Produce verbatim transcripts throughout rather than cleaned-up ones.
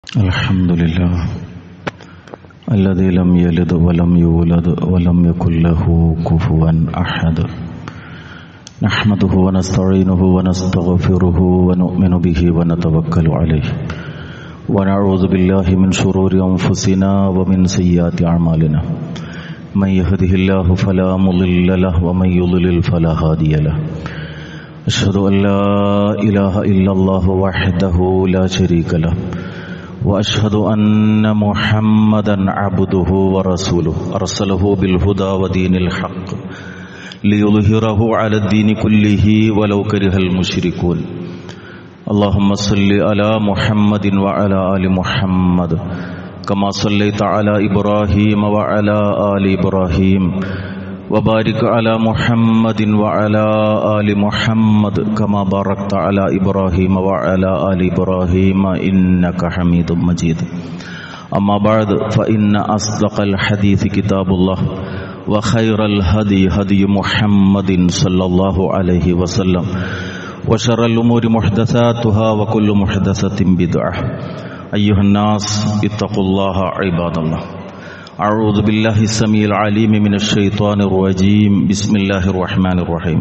الحمد لله الذي لم يلد ولم يولد ولم يكن له كفوا أحد نحمده ونستعينه ونستغفره ونؤمن به ونتوكل عليه ونعوذ بالله من شرور أنفسنا ومن سيئات أعمالنا من يهده الله فلا مضل له ومن يضلل فلا هادي له أشهد أن لا إله إلا الله وحده لا شريك له وأشهد أن محمدا عبده ورسوله أرسله بالهدى ودين الحق ليظهره على الدين كله ولو كره المشركون اللهم صل على محمد وعلى آل محمد كما صليت على إبراهيم وعلى آل إبراهيم وبارك على محمد وعلى آل محمد كما باركت على إبراهيم وعلى آل إبراهيم إنك حميد مجيد أما بعد فإن أصدق الحديث كتاب الله وخير الهدي هدي محمد صلى الله عليه وسلم وشر الأمور محدثاتها وكل محدثة بدعة أيها الناس اتقوا الله عباد الله أعوذ بالله السميع العليم من الشيطان الرجيم بسم الله الرحمن الرحيم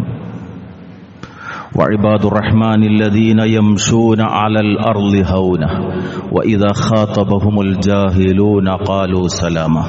وعباد الرحمن الذين يمشون على الأرض هونا وإذا خاطبهم الجاهلون قالوا سلاما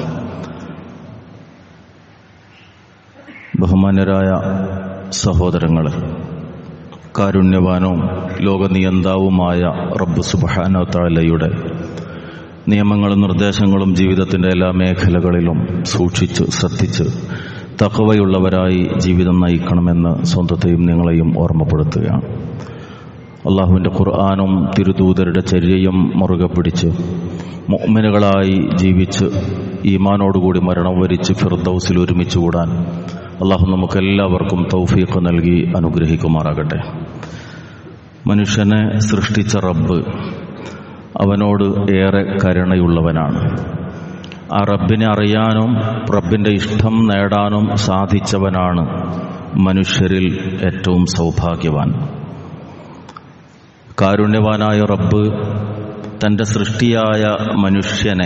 ബഹുമാന്യരായ സഹോദരങ്ങളെ, കാരുണ്യവാനും ലോകനിയന്താവുമായ റബ്ബ് സുബ്ഹാനഹു തആലയുടെ നിയമങ്ങളും നിർദ്ദേശങ്ങളും ജീവിതത്തിൻ്റെ എല്ലാ മേഖലകളിലും സൂക്ഷിച്ച് ശ്രദ്ധിച്ച് തഖ്വയുള്ളവരായി ജീവിതം നയിക്കണമെന്ന് സ്വന്തത്തെയും നിങ്ങളെയും ഓർമ്മപ്പെടുത്തുകയാണ്. അള്ളാഹുവിൻ്റെ ഖുർആനും തിരുദൂതരുടെ ചര്യയും മുറുകെ പിടിച്ച് മുഅ്മിനുകളായി ജീവിച്ച് ഈമാനോടുകൂടി മരണം വരിച്ച് ഫിർദൗസിൽ ഒരുമിച്ച് കൂടാൻ അള്ളാഹു നമുക്കെല്ലാവർക്കും തൗഫീഖ് നൽകി അനുഗ്രഹിക്കുമാറാകട്ടെ. മനുഷ്യനെ സൃഷ്ടിച്ച റബ്ബ് അവനോട് ഏറെ കരുണയുള്ളവനാണ്. ആ റബ്ബിനെ അറിയാനും റബ്ബിൻ്റെ ഇഷ്ടം നേടാനും സാധിച്ചവനാണ് മനുഷ്യരിൽ ഏറ്റവും സൗഭാഗ്യവാൻ. കാരുണ്യവാനായ റബ്ബ് തൻ്റെ സൃഷ്ടിയായ മനുഷ്യനെ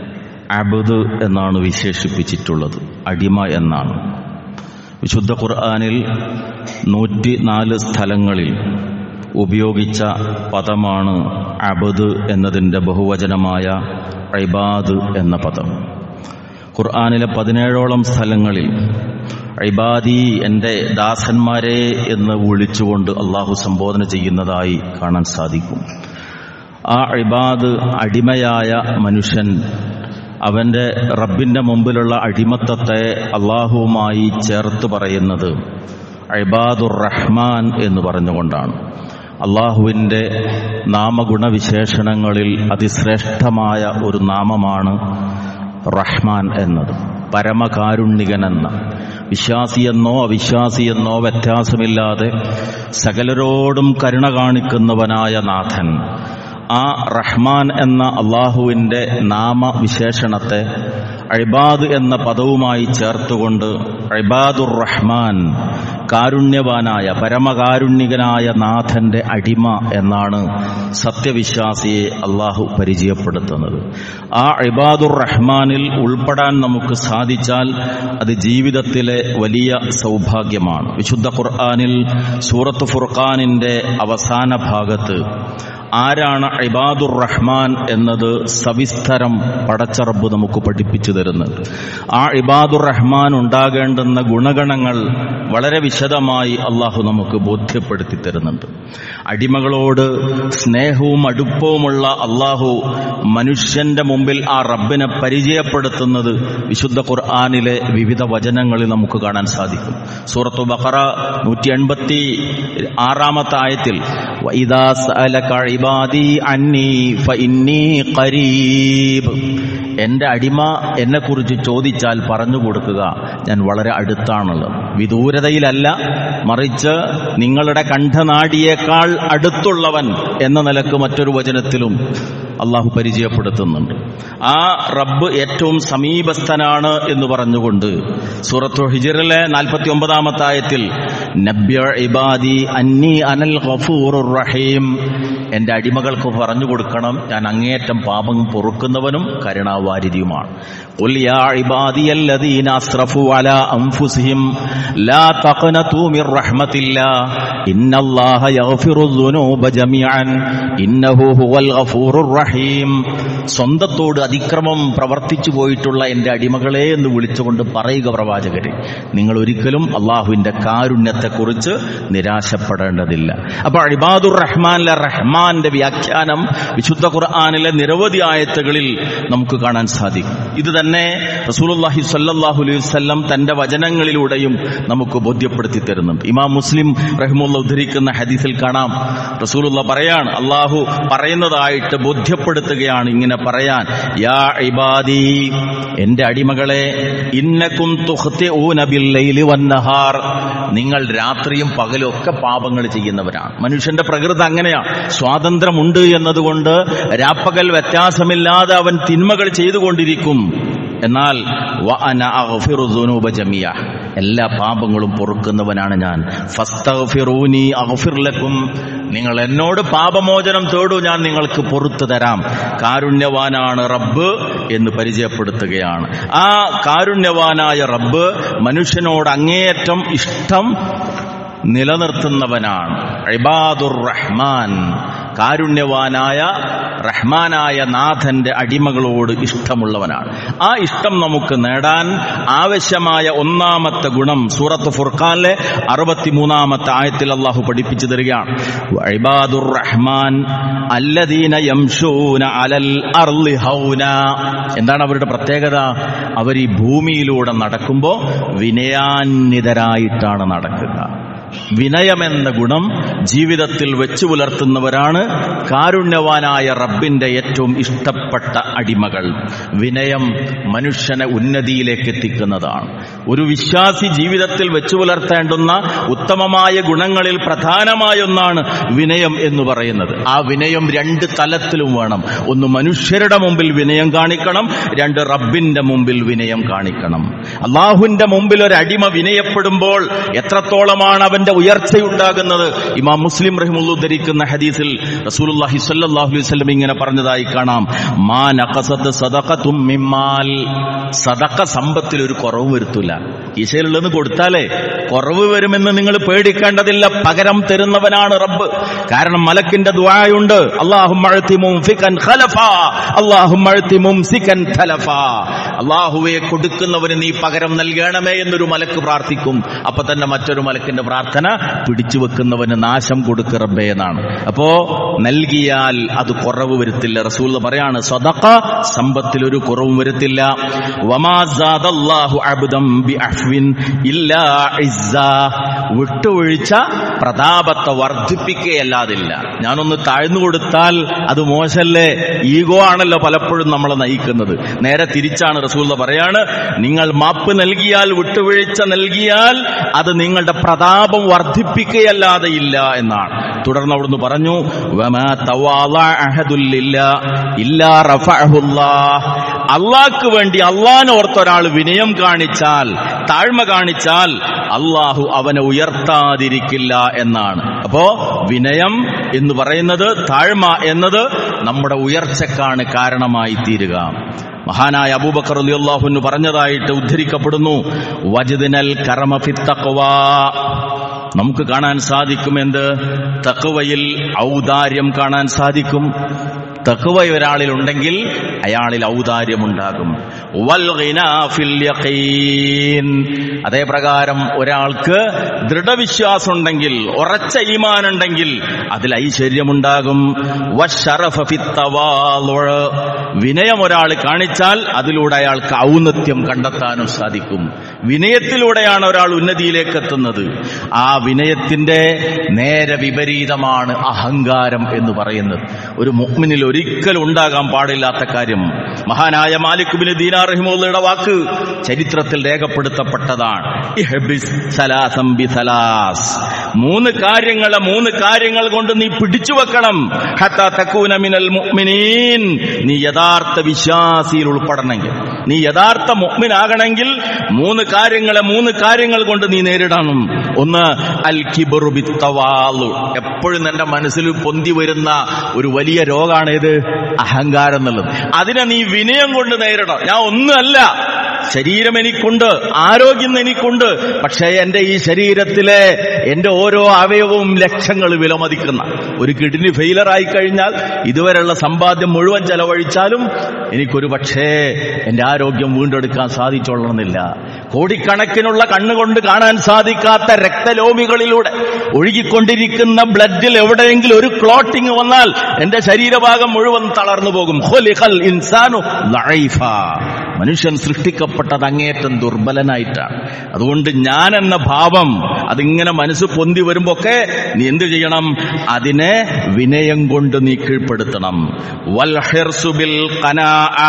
അബ്ദ് എന്നാണ് വിശേഷിപ്പിച്ചിട്ടുള്ളത്, അടിമ എന്നാണ്. വിശുദ്ധ ഖുർആനിൽ നൂറ്റി നാല് സ്ഥലങ്ങളിൽ ഉപയോഗിച്ച പദമാണ് അബ്ദ് എന്നതിൻ്റെ ബഹുവചനമായ ഇബാദ് എന്ന പദം. ഖുർആനിലെ പതിനേഴോളം സ്ഥലങ്ങളിൽ ഇബാദി, എൻ്റെ ദാസന്മാരെ എന്ന് വിളിച്ചുകൊണ്ട് അള്ളാഹു സംബോധന ചെയ്യുന്നതായി കാണാൻ സാധിക്കും. ആ ഇബാദ്, അടിമയായ മനുഷ്യൻ, അവൻ്റെ റബ്ബിൻ്റെ മുമ്പിലുള്ള അടിമത്തത്തെ അള്ളാഹുവുമായി ചേർത്ത് പറയുന്നത് ഇബാദുർ റഹ്മാൻ എന്ന് പറഞ്ഞുകൊണ്ടാണ്. അള്ളാഹുവിൻ്റെ നാമഗുണവിശേഷണങ്ങളിൽ അതിശ്രേഷ്ഠമായ ഒരു നാമമാണ് റഹ്മാൻ എന്നത്. പരമകാരുണ്യകനെന്ന, വിശ്വാസിയെന്നോ അവിശ്വാസിയെന്നോ വ്യത്യാസമില്ലാതെ സകലരോടും കരുണ കാണിക്കുന്നവനായ നാഥൻ. ആ റഹ്മാൻ എന്ന അള്ളാഹുവിൻ്റെ നാമവിശേഷണത്തെ ഇബാദ് എന്ന പദവുമായി ചേർത്തുകൊണ്ട് ഇബാദുർ റഹ്മാൻ, കാരുണ്യവാനായ പരമകാരുണ്യകനായ നാഥന്റെ അടിമ എന്നാണ് സത്യവിശ്വാസിയെ അള്ളാഹു പരിചയപ്പെടുത്തുന്നത്. ആ ഇബാദുർ റഹ്മാനിൽ ഉൾപ്പെടാൻ നമുക്ക് സാധിച്ചാൽ അത് ജീവിതത്തിലെ വലിയ സൗഭാഗ്യമാണ്. വിശുദ്ധ ഖുർആനിൽ സൂറത്ത് ഫുർഖാനിന്റെ അവസാന ഭാഗത്ത് ആരാണ് ഇബാദുർ റഹ്മാൻ എന്നത് സവിസ്തരം പടച്ച റബ്ബ് നമുക്ക് പഠിപ്പിച്ചു തരുന്നത്. ആ ഇബാദുർ റഹ്മാൻ ഉണ്ടാകേണ്ടുന്ന ഗുണഗണങ്ങൾ വളരെ വിശദമായി അള്ളാഹു നമുക്ക് ബോധ്യപ്പെടുത്തി തരുന്നുണ്ട്. അടിമകളോട് സ്നേഹവും അടുപ്പവുമുള്ള അള്ളാഹു മനുഷ്യന്റെ മുമ്പിൽ ആ റബ്ബിനെ പരിചയപ്പെടുത്തുന്നത് വിശുദ്ധ ഖുർആനിലെ വിവിധ വചനങ്ങളിൽ നമുക്ക് കാണാൻ സാധിക്കും. സൂറത്തു ബഖറ നൂറ്റി എൺപത്തി ആറാമത്തെ ആയത്തിൽ വഇദാ സഅലക ഇബാദി അന്നി ഫഇന്നി ഖരീബ്, എൻ്റെ അടിമ എന്നെക്കുറിച്ച് ചോദിച്ചാൽ പറഞ്ഞു കൊടുക്കുക, ഞാൻ വളരെ അടുത്താണുള്ളത്. വിദൂരതയിലല്ല, മറിച്ച് നിങ്ങളുടെ കണ്ഠനാടിയേക്കാൾ അടുത്തുള്ളവൻ എന്ന നിലക്ക് മറ്റൊരു വചനത്തിലും അള്ളാഹു പരിചയപ്പെടുത്തുന്നുണ്ട്. ആ റബ്ബ് ഏറ്റവും സമീപസ്ഥനാണ് എന്ന് പറഞ്ഞുകൊണ്ട് സൂറത്തുൽ ഹിജ്റിലെ നാൽപ്പത്തി ഒമ്പതാമത്തെ ആയത്തിൽ നബ്യ ഇബാദി അന്നി അനൽ ഗഫൂറുർ റഹീം, എന്റെ അടിമകൾക്ക് പറഞ്ഞു കൊടുക്കണം, ഞാൻ അങ്ങേയറ്റം പാപം പൊറുക്കുന്നവനും കരുണാവാരിധിയുമാണ്. ഖുൽ യാ ഇബാദിയല്ലദീന അസ്റഫു അലാ അൻഫുസിഹിം ലാ തഖ്നതു മിർ റഹ്മത്തില്ലാഹ് ഇന്നല്ലാഹ യഗ്ഫിറുദ്ദുനൂബ ജമീഅൻ ഇന്നഹു ഹുവൽ ഗഫൂറുർ റഹീം. സ്വന്തത്തോട് അതിക്രമം പ്രവർത്തിച്ചു പോയിട്ടുള്ള എന്റെ അടിമകളെ എന്ന് വിളിച്ചുകൊണ്ട് പറയുക പ്രവാചകരെ, നിങ്ങൾ ഒരിക്കലും അള്ളാഹുവിന്റെ കാരുണ്യത്തെക്കുറിച്ച് നിരാശപ്പെടേണ്ടതില്ല. അപ്പൊ ഇബാദുർ റഹ്മാനിലെ റഹ്മാന്റെ വ്യാഖ്യാനം വിശുദ്ധ ഖുർആനിലെ നിരവധി ആയത്തുകളിൽ നമുക്ക് കാണാൻ സാധിക്കും. ഇത് തന്നെ റസൂലുള്ളാഹി സ്വല്ലല്ലാഹു അലൈഹി വസല്ലം തന്റെ വചനങ്ങളിലൂടെയും നമുക്ക് ബോധ്യപ്പെടുത്തി തരുന്നുണ്ട്. ഇമാം മുസ്ലിം റഹിമഹുല്ലാഹ് ഉദ്ധരിക്കുന്ന ഹദീസിൽ കാണാം, റസൂലുള്ളാഹി പറയാണ്, അള്ളാഹു പറയുന്നതായിട്ട് ബോധ്യപ്പെടുത്തുകയാണ് ഇങ്ങനെ പറയാൻ, യാ ഇബാദി, എന്റെ അടിമകളെ, ഇന്നകും തുഖ്തിഊന ബില്ലൈലി വന്നഹാർ, നിങ്ങൾ രാത്രിയും പകലും ഒക്കെ പാപങ്ങൾ ചെയ്യുന്നവരാണ്. മനുഷ്യന്റെ പ്രകൃതി അങ്ങനെയാണ്. സ്വാതന്ത്ര്യമുണ്ട് എന്നതുകൊണ്ട് രാപ്പകൽ വ്യത്യാസമില്ലാതെ അവൻ തിന്മകൾ ചെയ്തുകൊണ്ടിരിക്കും. എന്നാൽ വഅന അഗ്ഫിറു ദുനൂബ ജമിയ, എല്ലാ പാപങ്ങളും പൊറുക്കുന്നവനാണ് ഞാൻ. ഫസ്തഗ്ഫിറൂനി അഗ്ഫിർ ലക്കും, നിങ്ങൾ എന്നോട് പാപമോചനം തേടൂ, ഞാൻ നിങ്ങൾക്ക് പൊറുത്തു തരാം. കാരുണ്യവാനാണ് റബ്ബ് എന്ന് പരിചയപ്പെടുത്തുകയാണ്. ആ കാരുണ്യവാനായ റബ്ബ് മനുഷ്യനോട് അങ്ങേയറ്റം ഇഷ്ടം നിലനിർത്തുന്നവനാണ്. ഇബാദുർ റഹ്മാൻ, കാരുണ്യവാനായ റഹ്മാനായ നാഥന്റെ അടിമകളോട് ഇഷ്ടമുള്ളവനാണ്. ആ ഇഷ്ടം നമുക്ക് നേടാൻ ആവശ്യമായ ഒന്നാമത്തെ ഗുണം സൂറത്ത് ഫുർഖാനിലെ അറുപത്തിമൂന്നാമത്തെ ആയത്തിൽ അല്ലാഹു പഠിപ്പിച്ചു തരികയാണ്. ഇബാദുർ റഹ്മാൻ അല്ലദീന യംശൂന അലൽ അർളി ഹൗന. എന്താണ് അവരുടെ പ്രത്യേകത? അവർ ഈ ഭൂമിയിലൂടെ നടക്കുമ്പോൾ വിനയാന്വിതരായിട്ടാണ് നടക്കുക. വിനയമെന്ന ഗുണം ജീവിതത്തിൽ വെച്ചു പുലർത്തുന്നവരാണ് കാരുണ്യവാനായ റബ്ബിന്റെ ഏറ്റവും ഇഷ്ടപ്പെട്ട അടിമകൾ. വിനയം മനുഷ്യനെ ഉന്നതിയിലേക്ക് എത്തിക്കുന്നതാണ്. ഒരു വിശ്വാസി ജീവിതത്തിൽ വെച്ചു പുലർത്തേണ്ടുന്ന ഉത്തമമായ ഗുണങ്ങളിൽ പ്രധാനമായ ഒന്നാണ് വിനയം എന്ന് പറയുന്നത്. ആ വിനയം രണ്ട് തലത്തിലും വേണം. ഒന്ന് മനുഷ്യരുടെ മുമ്പിൽ വിനയം കാണിക്കണം, രണ്ട് റബ്ബിന്റെ മുമ്പിൽ വിനയം കാണിക്കണം. അള്ളാഹുവിന്റെ മുമ്പിൽ ഒരു അടിമ വിനയപ്പെടുമ്പോൾ എത്രത്തോളമാണ് അവൻ ഉയർച്ചയുണ്ടാകുന്നത്? ഇമാം മുസ്ലിം റഹിമഹുല്ലാഹ് ഉദ്ധരിക്കുന്ന ഹദീസിൽ റസൂലുള്ളാഹി സ്വല്ലല്ലാഹു അലൈഹി വസല്ലം ഇങ്ങനെ പറഞ്ഞതായി കാണാം, മാ നഖസത് സദഖതും മിമ്മാൽ, സദഖ സമ്പത്തിൽ ഒരു കുറവ് വരുത്തില്ല. കീശയിലുള്ളത് കൊടുത്താലേ കുറവ് വരുമെന്ന് നിങ്ങൾ പേടിക്കേണ്ടതില്ല, പകരം തരുന്നവനാണ് റബ്ബ്. കാരണം മലക്കിന്റെ ദുആയുണ്ട്, അല്ലാഹുമ്മ അഅതി മുംഫികൻ ഖലഫാ, അല്ലാഹുമ്മ അഅതി മുംസികൻ തലഫാ. അല്ലാഹുവേ, കൊടുക്കുന്നവന് നീ പകരം നൽകണമേ എന്നൊരു മലക്ക് പ്രാർത്ഥിക്കും. അപ്പൊ തന്നെ മറ്റൊരു മലക്കിന്റെ പ്രാർത്ഥന, പിടിച്ചു വെക്കുന്നവന് നാശം കൊടുക്ക് റബ്ബേ എന്നാണ്. അപ്പോ നൽകിയാൽ അത് കുറവ് വരുത്തില്ല. റസൂൽ പറയാണ്, സദഖ സമ്പത്തിൽ ഒരു കുറവും വരുത്തില്ല. വമാ സാദല്ലാഹു അബ്ദൻ ബിഅഫ്വിൻ ഇല്ലാ ഇസ്സ, വിട്ടുവീഴ്ച പ്രതാപത്തെ വർദ്ധിപ്പിക്കുകയല്ലാതില്ല. ഞാനൊന്ന് താഴ്ന്നു കൊടുത്താൽ അത് മോശല്ലേ? ഈഗോ ആണല്ലോ പലപ്പോഴും നമ്മളെ നയിക്കുന്നത്. നേരെ തിരിച്ചാണ് റസൂൽ പറയാണ്, നിങ്ങൾ മാപ്പ് നൽകിയാൽ, വിട്ടുവീഴ്ച നൽകിയാൽ അത് നിങ്ങളുടെ പ്രതാപം വർദ്ധിപ്പിക്കുകയല്ലാതെ ഇല്ല എന്നാണ്. തുടർന്ന് അവിടുന്ന് പറഞ്ഞു, വമാ തവാളഅ അഹദുൻ ലില്ലാഹി ഇല്ലാ റഫഅഹുല്ലാഹ്, അള്ളാഹ്ക്ക് വേണ്ടി അള്ളാഹിനെ ഓർത്തൊരാൾ വിനയം കാണിച്ചാൽ, താഴ്മ കാണിച്ചാൽ അള്ളാഹു അവനെ ഉയർത്താതിരിക്കില്ല എന്നാണ്. അപ്പോ വിനയം എന്ന് പറയുന്നത്, താഴ്മ എന്നത് നമ്മുടെ ഉയർച്ചക്കാണ് കാരണമായി തീരുക. മഹാനായ അബൂബക്കർ റളിയല്ലാഹു അൻഹു പറഞ്ഞതായിട്ട് ഉദ്ധരിക്കപ്പെടുന്നു, വജ്ദിനൽ കറമ ഫിത് തഖ്വാ, നമുക്ക് കാണാൻ സാധിക്കും എന്ത്? തഖ്വയിൽ ഔദാര്യം കാണാൻ സാധിക്കും. തഖ്വ ഒരാളിൽ ഉണ്ടെങ്കിൽ അയാളിൽ ഔദാര്യമുണ്ടാകും. വൽ ഗിനാ ഫിൽ യഖീൻ, അതേ പ്രകാരം ഒരാൾക്ക് ദൃഢവിശ്വാസം ഉണ്ടെങ്കിൽ, ഉറച്ച ഈമാൻ ഉണ്ടെങ്കിൽ അതിൽ ഐശ്വര്യമുണ്ടാകും. വശറഫ ഫിത് തവാളു, വിനയം ഒരാൾ കാണിച്ചാൽ അതിലൂടെ അയാൾക്ക് ഔന്നത്യം കണ്ടെത്താനും സാധിക്കും. വിനയത്തിലൂടെയാണ് ഒരാൾ ഉന്നതിയിലേക്ക് എത്തുന്നത്. ആ വിനയത്തിന്റെ നേരെ വിപരീതമാണ് അഹങ്കാരം എന്ന് പറയുന്നത്. ഒരു മുഅ്മിനിൽ ഒരിക്കലും ഉണ്ടാകാൻ പാടില്ലാത്ത കാര്യം. മഹാനായ മാലിക് ഇബ്നു ദീനാർ റഹിമഹുള്ളയുടെ വാക്ക് ചരിത്രത്തിൽ രേഖപ്പെടുത്തപ്പെട്ടതാണ്. ഇഹ്ബിസ് സലാസം ബിസലാസ്, മൂന്ന് കാര്യങ്ങളെ മൂന്ന് കാര്യങ്ങൾ കൊണ്ട് നീ പിടിച്ചു വെക്കണം. ഹത്താ തകൂന മിനൽ മുഅ്മിനീൻ, നീ യഥാർത്ഥ വിശ്വാസിയിൽ ഉൾപ്പെടണമെങ്കിൽ, നീ യഥാർത്ഥ മുഅ്മിനാകണമെങ്കിൽ മൂന്ന് കാര്യങ്ങളെ മൂന്ന് കാര്യങ്ങൾ കൊണ്ട് നീ നേരിടണം. ഒന്ന്, അൽ കിബ്റു ബിത്തവാളു, എപ്പോഴും നിന്റെ മനസ്സിൽ പൊന്തി വരുന്ന ഒരു വലിയ രോഗാണേത്? അഹങ്കാരം എന്നുള്ളത്. അതിനെ നീ വിനയം കൊണ്ട് നേരിടണം. ഞാൻ ഒന്നുമല്ല, ശരീരം എനിക്കുണ്ട്, ആരോഗ്യം എനിക്കുണ്ട്, പക്ഷേ എന്റെ ഈ ശരീരത്തിലെ എന്റെ ഓരോ അവയവവും ലക്ഷങ്ങൾ വിലമതിക്കുന്ന ഒരു കിഡ്നി ഫെയിലർ ആയി കഴിഞ്ഞാൽ ഇതുവരെയുള്ള സമ്പാദ്യം മുഴുവൻ ചെലവഴിച്ചാലും എനിക്കൊരു പക്ഷേ എന്റെ ആരോഗ്യം വീണ്ടെടുക്കാൻ സാധിച്ചോളണമെന്നില്ല. കോടിക്കണക്കിനുള്ള കണ്ണുകൊണ്ട് കാണാൻ സാധിക്കാത്ത രക്തലോമികളിലൂടെ ഒഴുകിക്കൊണ്ടിരിക്കുന്ന ബ്ലഡിൽ എവിടെയെങ്കിലും ഒരു ക്ലോട്ടിങ് വന്നാൽ എന്റെ ശരീരഭാഗം മുഴുവൻ തളർന്നു പോകും. ഖുലിഖൽ ഇൻസാനു ലഈഫാ, മനുഷ്യൻ സൃഷ്ടിക്കപ്പെട്ടത് അങ്ങേയറ്റം ദുർബലനായിട്ടാണ്. അതുകൊണ്ട് ഞാൻ എന്ന ഭാവം അതിങ്ങനെ മനസ്സ് പൊന്തി വരുമ്പൊക്കെ നീ എന്ത് ചെയ്യണം? അതിനെ വിനയം കൊണ്ട് നീ കീഴ്പ്പെടുത്തണം. വൽ ഹിർസു ബിൽ ഖനാഅ,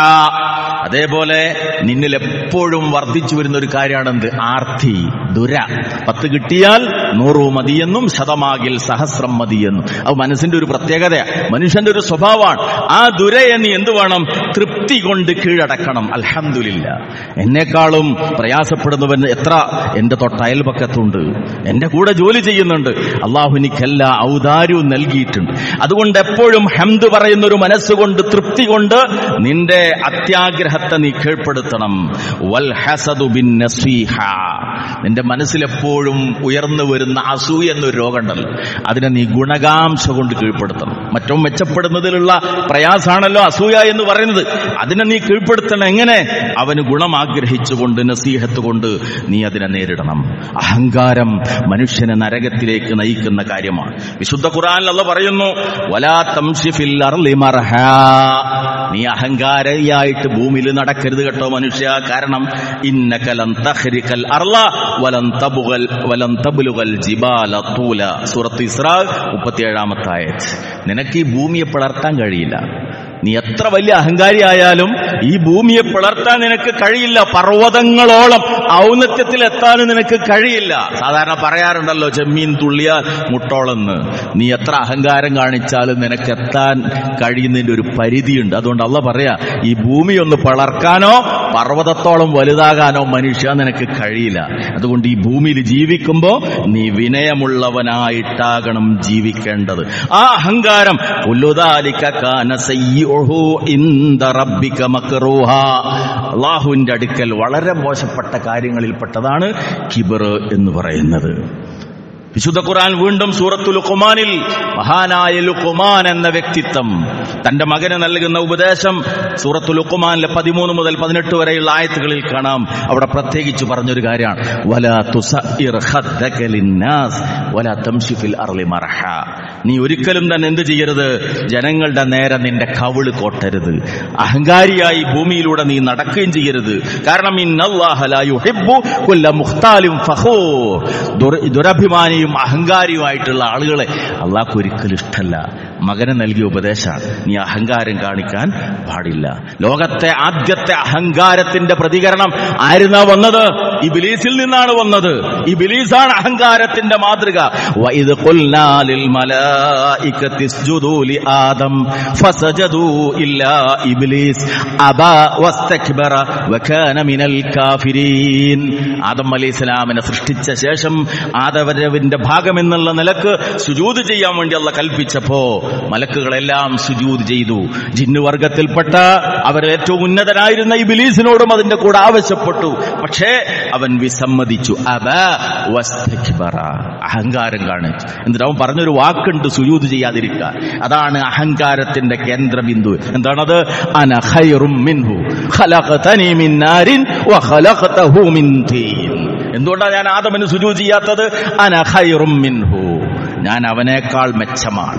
അതേപോലെ നിന്നിൽ എപ്പോഴും വർദ്ധിച്ചു വരുന്ന ഒരു കാര്യമാണെന്ത്? ആർത്തി, ദുര. പത്ത് കിട്ടിയാൽ നൂറു മതിയെന്നും ശതമാകിൽ സഹസ്രം മതിയെന്നും. അത് മനസ്സിന്റെ ഒരു പ്രത്യേകതയാണ്, മനുഷ്യന്റെ ഒരു സ്വഭാവമാണ്. ആ ദുരയെ നീ എന്ത് വേണം? തൃപ്തി കൊണ്ട് കീഴടക്കണം. അൽഹംദുലില്ലാ, എന്നെക്കാളും പ്രയാസപ്പെടുന്നവൻ എത്ര എന്റെ തൊട്ടയൽപക്കത്തുണ്ട്, എന്റെ കൂടെ ജോലി ചെയ്യുന്നുണ്ട്. അള്ളാഹു എനിക്കെല്ലാ ഔദാര്യവും നൽകിയിട്ടുണ്ട്. അതുകൊണ്ട് എപ്പോഴും ഹംദ് പറയുന്ന ഒരു മനസ്സുകൊണ്ട്, തൃപ്തി കൊണ്ട് നിന്റെ അത്യാഗ്രഹത്തെ നീ കീഴ്പ്പെടുത്തണം. വൽ ഹസദു ബിൻ നസീഹ, നിന്റെ മനസ്സിലെപ്പോഴും ഉയർന്നു വരുന്ന അസൂയ എന്നൊരു രോഗമുണ്ടല്ലോ, അതിനെ നീ ഗുണകാംക്ഷ കൊണ്ട് കീഴ്പ്പെടുത്തണം. മറ്റും മെച്ചപ്പെടുന്നതിലുള്ള പ്രയാസാണല്ലോ അസൂയ എന്ന് പറയുന്നത്. അതിനെ നീ കീഴ്പ്പെടുത്തണം. എങ്ങനെ? അവന് ഗുണം ആഗ്രഹിച്ചുകൊണ്ട്, നസീഹത്ത് കൊണ്ട് നീ അതിനെ നേരിടണം. അഹങ്കാരം മനുഷ്യനെ നരകത്തിലേക്ക് നയിക്കുന്ന കാര്യമാണ്. വിശുദ്ധ ഖുർആനിൽ അല്ലാഹു പറയുന്നു, വലാ തംശി ഫിൽ അർളി മർഹാ, നീ അഹങ്കാരിയായിട്ട് ഭൂമിയിൽ നടക്കരുത് കേട്ടോ മനുഷ്യ. കാരണം ഇന്നക ലൻ തഖ്രിഖൽ അർള വലൻ തബ്ഗൽ വലൻ തബ്ലുഗൽ ജിബാല തൂല, സൂറത്ത് ഇസ്രാ മുപ്പത്തിയേഴാമത്തെ ആയത്ത്. നിനക്ക് ഈ ഭൂമിയെ പിളർത്താൻ കഴിയില്ല. നീ എത്ര വലിയ അഹങ്കാരിയായാലും ഈ ഭൂമിയെ പിളർത്താൻ നിനക്ക് കഴിയില്ല. പർവ്വതങ്ങളോളം ഔന്നത്യത്തിൽ എത്താനും നിനക്ക് കഴിയില്ല. സാധാരണ പറയാറുണ്ടല്ലോ, ചെമ്മീൻ തുള്ളിയാൽ മുട്ടോളെന്ന്. നീ എത്ര അഹങ്കാരം കാണിച്ചാലും നിനക്ക് എത്താൻ കഴിയുന്നതിന്റെ ഒരു പരിധിയുണ്ട്. അതുകൊണ്ട് അള്ളാഹ് പറയാ, ഈ ഭൂമി ഒന്ന് പിളർക്കാനോ പർവ്വതത്തോളം വലുതാകാനോ മനുഷ്യ നിനക്ക് കഴിയില്ല. അതുകൊണ്ട് ഈ ഭൂമിയിൽ ജീവിക്കുമ്പോ നീ വിനയമുള്ളവനായിട്ടാകണം ജീവിക്കേണ്ടത്. ആ അഹങ്കാരം അല്ലാഹുവിന്റെ അടുക്കൽ വളരെ മോശപ്പെട്ട കാര്യങ്ങളിൽപ്പെട്ടതാണ് കിബ്ർ എന്ന് പറയുന്നത്. വിശുദ്ധ ഖുർആൻ വീണ്ടും സൂറത്തുൽ ലുഖ്മാനിൽ മഹാനായ ലുഖ്മാൻ എന്ന വ്യക്തിത്വം തന്റെ മകന് നൽകുന്ന ഉപദേശം സൂറത്തുൽ ലുഖ്മാനിലെ പതിമൂന്ന് മുതൽ പതിനെട്ട് വരെയുള്ള ആയത്തുകളിൽ കാണാം. അവിടെ പ്രത്യേകിച്ച് പറഞ്ഞൊരു കാര്യമാണ്, വലാ തുസഇർ ഖദ്ദക ലിന്നാസ് വലാ തംശി ഫിൽ അർളി മർഹ. നീ ഒരിക്കലും തന്നെ എന്ത് ചെയ്യരുത്? ജനങ്ങളുടെ നേരെ നിന്റെ കവിള് കോട്ടരുത്. അഹങ്കാരിയായി ഭൂമിയിലൂടെ നീ നടക്കുകയും ചെയ്യരുത്. കാരണം ഇന്നല്ലാഹ ലാ യുഹിബ്ബു കുല്ല മുഖ്താലിൻ ഫഖൂർ, ദുരഭിമാനി അഹങ്കാരിയുമായിട്ടുള്ള ആളുകളെ അള്ളാഹ്ക്ക് ഒരിക്കലും ഇഷ്ടമല്ല. മകന് നൽകിയ ഉപദേശമാണ്, നീ അഹങ്കാരം കാണിക്കാൻ പാടില്ല. ലോകത്തെ ആദ്യത്തെ അഹങ്കാരത്തിന്റെ പ്രതികരണം ആയിരുന്നാ വന്നത്? ഇബ്ലീസിൽ നിന്നാണ് വന്നത്. ഇബ്ലീസാണ് അഹങ്കാരത്തിന്റെ മാതൃക. വഇദ് ഖുൽനാ ലിൽ മലായികതി ഇസ്ജുദൂ ലി ആദം ഫസജദൂ ഇല്ലാ ഇബ്ലീസ് അബാ വസ്തക്ബറ വകാന മിനൽ കാഫിരീൻ. ആദം അലൈഹിസ്സലാമിനെ സൃഷ്ടിച്ച ശേഷം ആദവരവിന്റെ ഭാഗം എന്നുള്ള നിലക്ക് സുജൂദ് ചെയ്യാൻ വേണ്ടി അള്ളാഹ് കൽപ്പിച്ചപ്പോ മലക്കുകളെല്ലാം സുജൂദ് ചെയ്തു. ജിന്നുവർഗത്തിൽപ്പെട്ട അവർ ഏറ്റവും ഉന്നതനായിരുന്ന ഇബ്ലീസിനോടും അതിന്റെ കൂടെ ആവശ്യപ്പെട്ടു. പക്ഷേ അവൻ വിസമ്മതിച്ചു. അബാ വസ്തക്ബറ, അഹങ്കാരം കാണിച്ചു. എന്നിട്ട് അവൻ പറഞ്ഞൊരു വാക്കുണ്ട്, സുജൂദ് ചെയ്യാതിരിക്കാൻ. അതാണ് അഹങ്കാരത്തിന്റെ കേന്ദ്രബിന്ദു. എന്താണത്? അന ഖൈറും മിൻഹു ഖലഖതനി മിൻ നാരിൻ വഖലഖതഹു മിൻ തീൻ. എന്തുകൊണ്ടാണ് ഞാൻ ആദമിന് സുജൂദ് ചെയ്യാത്തത്? അന ഖൈറും മിൻഹു, ഞാൻ അവനേക്കാൾ മെച്ചമാണ്.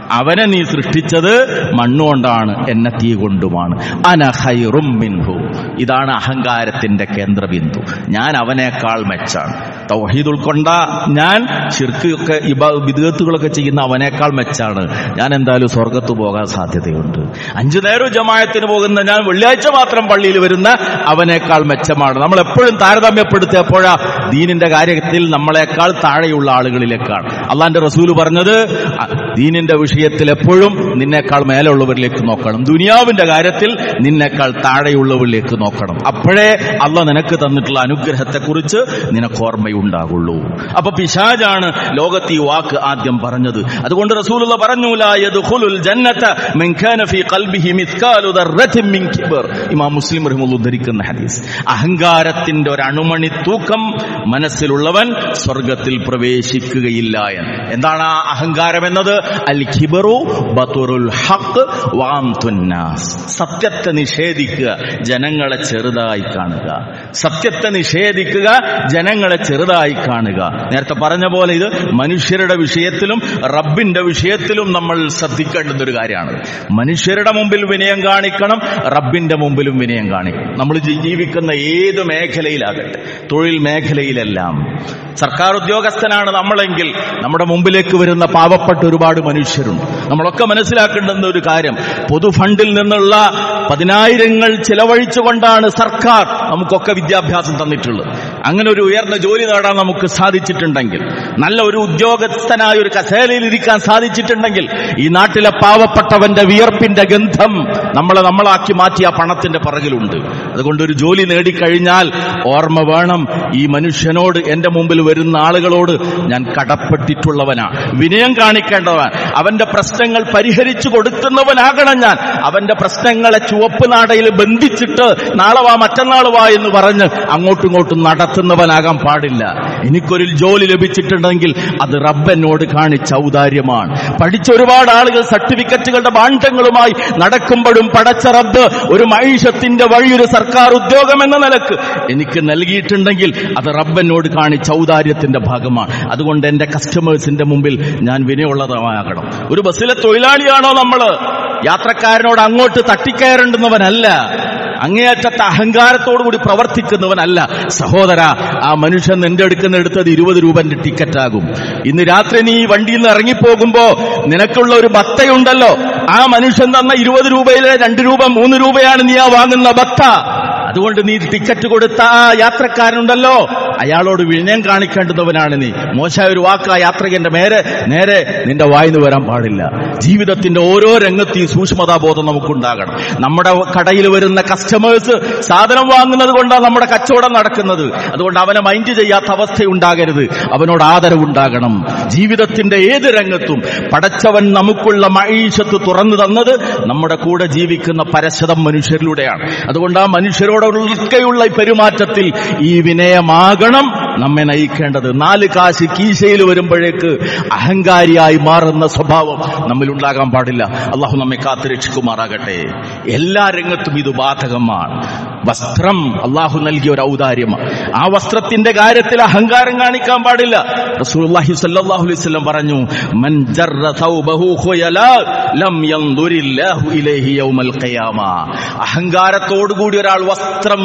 അവനെ നീ സൃഷ്ടിച്ചത് മണ്ണുകൊണ്ടാണ്, എന്നെ തീ കൊണ്ടുമാണ്. അന ഖൈറും മിൻഹു. ഇതാണ് അഹങ്കാരത്തിന്റെ കേന്ദ്രബിന്ദു. ഞാൻ അവനേക്കാൾ മെച്ചാണ്. തൗഹീദ് ഉൾക്കൊണ്ട ഞാൻ ശിർക്കൊക്കെ ബിദ്അത്തുകളൊക്കെ ചെയ്യുന്ന അവനേക്കാൾ മെച്ചാണ്. ഞാൻ എന്തായാലും സ്വർഗത്ത് പോകാൻ സാധ്യതയുണ്ട്. അഞ്ചു നേരം ജമാഅത്തിന് പോകുന്ന ഞാൻ വെള്ളിയാഴ്ച മാത്രം പള്ളിയിൽ വരുന്ന അവനേക്കാൾ മെച്ചമാണ്. നമ്മൾ എപ്പോഴും താരതമ്യപ്പെടുത്തിയപ്പോഴാ ദീനിന്റെ കാര്യത്തിൽ നമ്മളെക്കാൾ താഴെയുള്ള ആളുകളിലേക്കാണ്. അള്ളാന്റെ റസൂല് പറഞ്ഞത് ദീനിന്റെ വിഷയത്തിൽ എപ്പോഴും നിന്നേക്കാൾ മേലുള്ളവരിലേക്ക് നോക്കണം, ദുനിയാവിന്റെ കാര്യത്തിൽ നിന്നേക്കാൾ താഴെയുള്ളവരിലേക്ക് നോക്കണം. അപ്പോഴേ അള്ള നിനക്ക് തന്നിട്ടുള്ള അനുഗ്രഹത്തെക്കുറിച്ച് നിനക്ക് ഓർമ്മയുണ്ടാകുള്ളൂ. അപ്പൊ പിശാചാണ് ലോകത്ത് ഈ വാക്ക് ആദ്യം പറഞ്ഞത്. അതുകൊണ്ട് റസൂലുള്ളാഹി പറഞ്ഞു, ലാ യദ്ഖുലുൽ ജന്നത മൻ കാന ഫീ ഖൽബിഹി മിസ്കാലു ദർറത്തിൻ മിൻ കിബർ. ഇമാം മുസ്ലിം റഹിമഹുല്ലാഹ് ഉദ്ധരിക്കുന്ന ഹദീസ്. അഹങ്കാരത്തിന്റെ ഒരു അണുമണി തൂക്കം മനസ്സിലുള്ളവൻ സ്വർഗത്തിൽ പ്രവേശിക്കുകയില്ല എന്ന്. എന്താണ് ആ അഹങ്കാരം എന്നത്? അൽ കിബറു ബതുറുൽ ഹഖ് വഅംതുൻ നാസ്. സത്യത്തെ നിഷേധിക്കുക, ജനങ്ങളെ ചെറുതായി കാണുക. സത്യത്തെ നിഷേധിക്കുക, ജനങ്ങളെ ചെറുതായി കാണുക. നേരത്തെ പറഞ്ഞ പോലെ ഇത് മനുഷ്യരുടെ വിഷയത്തിലും റബ്ബിന്റെ വിഷയത്തിലും നമ്മൾ ശ്രദ്ധിക്കേണ്ടുന്ന ഒരു കാര്യമാണ്. മനുഷ്യരുടെ മുമ്പിൽ വിനയം കാണിക്കണം, റബ്ബിന്റെ മുമ്പിലും വിനയം കാണിക്കണം. നമ്മൾ ജീവിക്കുന്ന ഏത് മേഖലയിലാകട്ടെ, തൊഴിൽ മേഖലയിലെല്ലാം സർക്കാർ ഉദ്യോഗസ്ഥനാണ് നമ്മളെങ്കിൽ നമ്മുടെ മുമ്പിലേക്ക് വരുന്ന പാവപ്പെട്ട ഒരുപാട് മനുഷ്യരുണ്ട്. നമ്മളൊക്കെ മനസ്സിലാക്കേണ്ടുന്ന ഒരു കാര്യം, പൊതുഫണ്ടിൽ നിന്നുള്ള പതിനായിരങ്ങൾ ചിലവഴിച്ചുകൊണ്ടാണ് സർക്കാർ നമുക്കൊക്കെ വിദ്യാഭ്യാസം തന്നിട്ടുള്ളത്. അങ്ങനെ ഒരു ഉയർന്ന ജോലി നേടാൻ നമുക്ക് സാധിച്ചിട്ടുണ്ടെങ്കിൽ, നല്ല ഒരു ഉദ്യോഗസ്ഥനായ ഒരു കസേരയിൽ ഇരിക്കാൻ സാധിച്ചിട്ടുണ്ടെങ്കിൽ, ഈ നാട്ടിലെ പാവപ്പെട്ടവന്റെ വിയർപ്പിന്റെ ഗന്ധം നമ്മളെ നമ്മളാക്കി മാറ്റിയ പണത്തിന്റെ പിറകിലുണ്ട്. അതുകൊണ്ട് ഒരു ജോലി നേടിക്കഴിഞ്ഞാൽ ഓർമ്മ വേണം, ഈ മനുഷ്യനോട്, എന്റെ മുമ്പിൽ വരുന്ന ആളുകളോട് ഞാൻ കടപ്പെട്ടിട്ടുള്ളവനാണ്, വിനയം കാണിക്കേണ്ടവൻ, അവന്റെ പ്രശ്നങ്ങൾ പരിഹരിച്ചു കൊടുക്കുന്നവനാകണം ഞാൻ. അവന്റെ പ്രശ്നങ്ങളെ ചുവപ്പ് നാടയിൽ ബന്ധിച്ചിട്ട് നാളെ വാ മറ്റന്നാൾ വാ എന്ന് പറഞ്ഞ് അങ്ങോട്ടും ഇങ്ങോട്ടും നടത്തുന്നവനാകാൻ പാടില്ല. എനിക്കൊരു ജോലി ലഭിച്ചിട്ടുണ്ടെങ്കിൽ അത് റബ്ബനോട് കാണിച്ച ഔദാര്യമാണ്. പഠിച്ച ഒരുപാട് ആളുകൾ സർട്ടിഫിക്കറ്റുകളുടെ ഭാണ്ഡങ്ങളുമായി നടക്കുമ്പോഴും പടച്ച റബ്ബ് ഒരു മൈഷത്തിന്റെ വഴിയൊരു സർക്കാർ ഉദ്യോഗം എന്ന നിലക്ക് എനിക്ക് നൽകിയിട്ടുണ്ടെങ്കിൽ അത് റബ്ബനോട് കാണിച്ച ഔദാര്യത്തിന്റെ ഭാഗമാണ്. അതുകൊണ്ട് എന്റെ കസ്റ്റമേഴ്സിന്റെ മുമ്പിൽ ഞാൻ വിനയുള്ളതാകണം. ഒരു ബസ്സിലെ തൊഴിലാളിയാണോ നമ്മള്? യാത്രക്കാരനോട് അങ്ങോട്ട് തട്ടിക്കയറേണ്ടുന്നവനല്ല, അങ്ങേയറ്റത്തെ അഹങ്കാരത്തോടുകൂടി പ്രവർത്തിക്കുന്നവനല്ല. സഹോദര, ആ മനുഷ്യൻ നിന്റെ അടുക്കുന്ന എടുത്തത് ഇരുപത് രൂപന്റെ ടിക്കറ്റാകും. ഇന്ന് രാത്രി നീ വണ്ടിയിൽ നിന്ന് ഇറങ്ങിപ്പോകുമ്പോ നിനക്കുള്ള ഒരു ബത്തയുണ്ടല്ലോ, ആ മനുഷ്യൻ തന്ന ഇരുപത് രൂപയിലെ രണ്ട് രൂപ മൂന്ന് രൂപയാണ് നീ ആ വാങ്ങുന്ന ബത്ത. അതുകൊണ്ട് നീ ടിക്കറ്റ് കൊടുത്ത ആ യാത്രക്കാരനുണ്ടല്ലോ, അയാളോട് വിനയം കാണിക്കേണ്ടുന്നവനാണ് നീ. മോശമായ ഒരു വാക്ക് ആ യാത്രികന്റെ മേരെ നേരെ നിന്റെ വായിന്ന് വരാൻ പാടില്ല. ജീവിതത്തിന്റെ ഓരോ രംഗത്തും ഈ സൂക്ഷ്മതാബോധം നമുക്കുണ്ടാകണം. നമ്മുടെ കടയിൽ വരുന്ന കസ്റ്റമേഴ്സ് സാധനം വാങ്ങുന്നത് കൊണ്ടാണ് നമ്മുടെ കച്ചവടം നടക്കുന്നത്. അതുകൊണ്ട് അവനെ മൈൻഡ് ചെയ്യാത്ത അവസ്ഥയുണ്ടാകരുത്, അവനോട് ആദരവുണ്ടാകണം. ജീവിതത്തിന്റെ ഏത് രംഗത്തും പടച്ചവൻ നമുക്കുള്ള മഈശത്ത് തുറന്നു തന്നത് നമ്മുടെ കൂടെ ജീവിക്കുന്ന പരശതം മനുഷ്യരിലൂടെയാണ്. അതുകൊണ്ട് ആ മനുഷ്യരോടുള്ള പെരുമാറ്റത്തിൽ ഈ വിനയമാകണം നമ്മെ നയിക്കേണ്ടത്. നാല് കാശ് കീശയിൽ വരുമ്പോഴേക്ക് അഹങ്കാരിയായി മാറുന്ന സ്വഭാവം നമ്മിലുണ്ടാകാൻ പാടില്ല. അള്ളാഹു നമ്മെ കാത്തുരക്ഷിക്കുമാറാകട്ടെ. എല്ലാ രംഗത്തും ഇത് ബാധകമാണ്. വസ്ത്രം അള്ളാഹു നൽകിയ ഒരു ഔദാര്യമാണ്. ആ വസ്ത്രത്തിന്റെ കാര്യത്തിൽ അഹങ്കാരം കാണിക്കാൻ പാടില്ല. റസൂലുള്ളാഹി സ്വല്ലല്ലാഹു അലൈഹി വസല്ലം പറഞ്ഞു, മൻ ജറ തൗബഹു ഖുയലാ ലം യൻദുരില്ലാഹു ഇലൈഹി യൗമൽ ഖിയാമ. അഹങ്കാരത്തോടുകൂടി ഒരാൾ വസ്ത്രം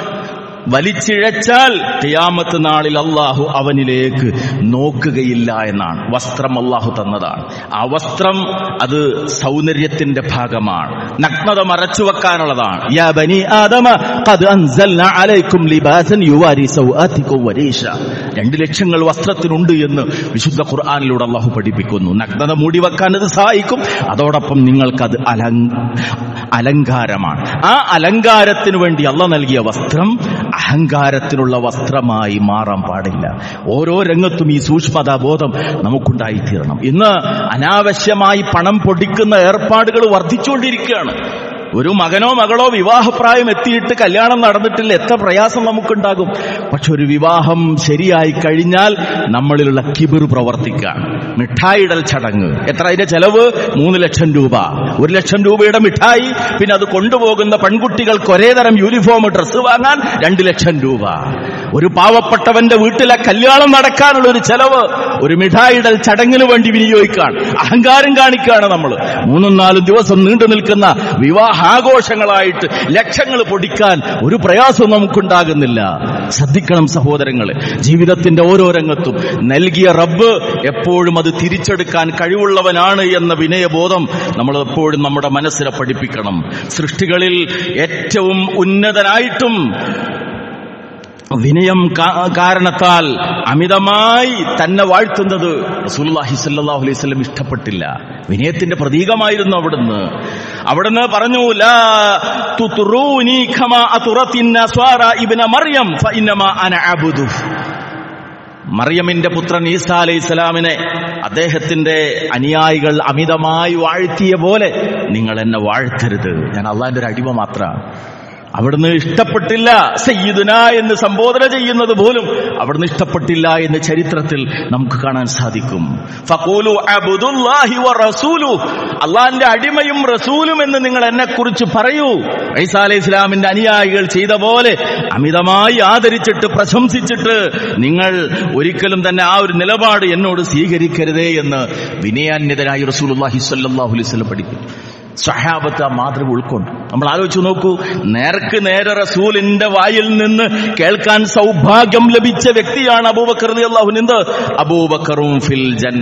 വലിച്ചിഴച്ചാൽ ഖിയാമത്ത് നാളിൽ അള്ളാഹു അവനിലേക്ക് നോക്കുകയില്ല എന്നാണ്. വസ്ത്രം അള്ളാഹു തന്നതാണ്. ആ വസ്ത്രം അത് സൗന്ദര്യത്തിന്റെ ഭാഗമാണ്, നഗ്നത മറച്ചു വെക്കാനുള്ളതാണ്. യാ ബനി ആദമ ഖദ് അൻസൽനാ അലൈക്കും ലിബാസൻ യുവാരി സൗആതികും വരീഷ. രണ്ട് ലക്ഷങ്ങൾ വസ്ത്രത്തിനുണ്ട് എന്ന് വിശുദ്ധ ഖുർആനിലൂടെ അള്ളാഹു പഠിപ്പിക്കുന്നു. നഗ്നത മൂടി വെക്കാൻ അത് സഹായിക്കും, അതോടൊപ്പം നിങ്ങൾക്കത് അലങ്കാരമാണ്. ആ അലങ്കാരത്തിന് വേണ്ടി അള്ളാഹ് നൽകിയ വസ്ത്രം അഹങ്കാരത്തിനുള്ള വസ്ത്രമായി മാറാൻ പാടില്ല. ഓരോ രംഗത്തും ഈ സൂക്ഷ്മതാ ബോധം നമുക്കുണ്ടായിത്തീരണം. ഇന്ന് അനാവശ്യമായി പണം പൊടിക്കുന്ന ഏർപ്പാടുകൾ വർദ്ധിച്ചുകൊണ്ടിരിക്കുകയാണ്. ഒരു മകനോ മകളോ വിവാഹപ്രായം എത്തിയിട്ട് കല്യാണം നടന്നിട്ടില്ല, എത്ര പ്രയാസം നമുക്കുണ്ടാകും. പക്ഷെ ഒരു വിവാഹം ശരിയായി കഴിഞ്ഞാൽ നമ്മളിലുള്ള കിബിർ പ്രവർത്തിക്കുകയാണ്. മിഠായിടൽ ചടങ്ങ്, എത്ര അതിന്റെ ചെലവ്? മൂന്ന് ലക്ഷം രൂപ. ഒരു ലക്ഷം രൂപയുടെ മിഠായി, പിന്നെ അത് കൊണ്ടുപോകുന്ന പെൺകുട്ടികൾക്ക് ഒരേ തരം യൂണിഫോം ഡ്രസ്സ് വാങ്ങാൻ രണ്ട് ലക്ഷം രൂപ. ഒരു പാവപ്പെട്ടവന്റെ വീട്ടിലെ കല്യാണം നടക്കാനുള്ള ഒരു ചെലവ് ഒരു മിഠായിടൽ ചടങ്ങിന് വേണ്ടി വിനിയോഗിക്കാൻ അഹങ്കാരം കാണിക്കുകയാണ് നമ്മൾ. മൂന്നും നാലും ദിവസം നീണ്ടു നിൽക്കുന്ന വിവാഹാഘോഷങ്ങളായിട്ട് ലക്ഷങ്ങൾ പൊടിക്കാൻ ഒരു പ്രയാസവും നമുക്കുണ്ടാകുന്നില്ല. ശ്രദ്ധിക്കണം സഹോദരങ്ങളെ, ജീവിതത്തിന്റെ ഓരോ രംഗത്തും നൽകിയ റബ്ബ് എപ്പോഴും അത് തിരിച്ചെടുക്കാൻ കഴിവുള്ളവനാണ് എന്ന വിനയബോധം നമ്മൾ എപ്പോഴും നമ്മുടെ മനസ്സിനെ പഠിപ്പിക്കണം. സൃഷ്ടികളിൽ ഏറ്റവും ഉന്നതനായിട്ടും വിനയം കാരണത്താൽ അമിതമായി തന്നെ വാഴ്ത്തുന്നത് റസൂലുള്ളാഹി സ്വല്ലല്ലാഹു അലൈഹി വസല്ലം ഇഷ്ടപ്പെട്ടില്ല. വിനയത്തിന്റെ പ്രതീകമായിരുന്നു അവിടുന്ന്. അവിടുന്ന് പറഞ്ഞു, ലാ തുതുറൂനി കമാ അതുറത്തിൻ നസ്വാറ ഇബ്ന മർയം ഫഇന്നമാ അന അബ്ദു. മറിയമിന്റെ പുത്രൻ ഈസാ അലൈഹിസ്സലാമിനെ അദ്ദേഹത്തിന്റെ അനുയായികൾ അമിതമായി വാഴ്ത്തിയ പോലെ നിങ്ങൾ എന്നെ വാഴ്ത്തരുത്, ഞാൻ അള്ളാന്റെ ഒരു അടിമ മാത്രമാണ്. അവിടുന്ന് ഇഷ്ടപ്പെട്ടില്ല. സയ്യിദുന എന്ന് സംബോധന ചെയ്യുന്നത് പോലും അവിടുന്ന് ഇഷ്ടപ്പെട്ടില്ല എന്ന് ചരിത്രത്തിൽ നമുക്ക് കാണാൻ സാധിക്കും. ഫഖൂലു അബ്ദുല്ലാഹി വറസൂലു, അള്ളാന്റെ അടിമയും റസൂലും എന്ന് നിങ്ങൾ എന്നെ കുറിച്ച് പറയൂ. ഈസാ അലൈഹി ഇസ്ലാമിന്റെ അനുയായികൾ ചെയ്ത പോലെ അമിതമായി ആദരിച്ചിട്ട് പ്രശംസിച്ചിട്ട് നിങ്ങൾ ഒരിക്കലും തന്നെ ആ ഒരു നിലപാട് എന്നോട് സ്വീകരിക്കരുതേ എന്ന് വിനയാന്യതനായി റസൂലുള്ളാഹി സ്വല്ലല്ലാഹു അലൈഹി വസല്ലം പഠിക്കും. സ്വഹാബത്ത് ആ മാതൃക ഉൾക്കൊണ്ട് നമ്മൾ ആലോചിച്ചു നോക്കൂ. നേർക്ക് നേരെ റസൂലിന്റെ വായിൽ നിന്ന് കേൾക്കാൻ സൗഭാഗ്യം ലഭിച്ച വ്യക്തിയാണ് അബൂബക്കർ റളിയല്ലാഹു അൻഹു. അബൂബക്കറും ഫിൽ ജന്ന,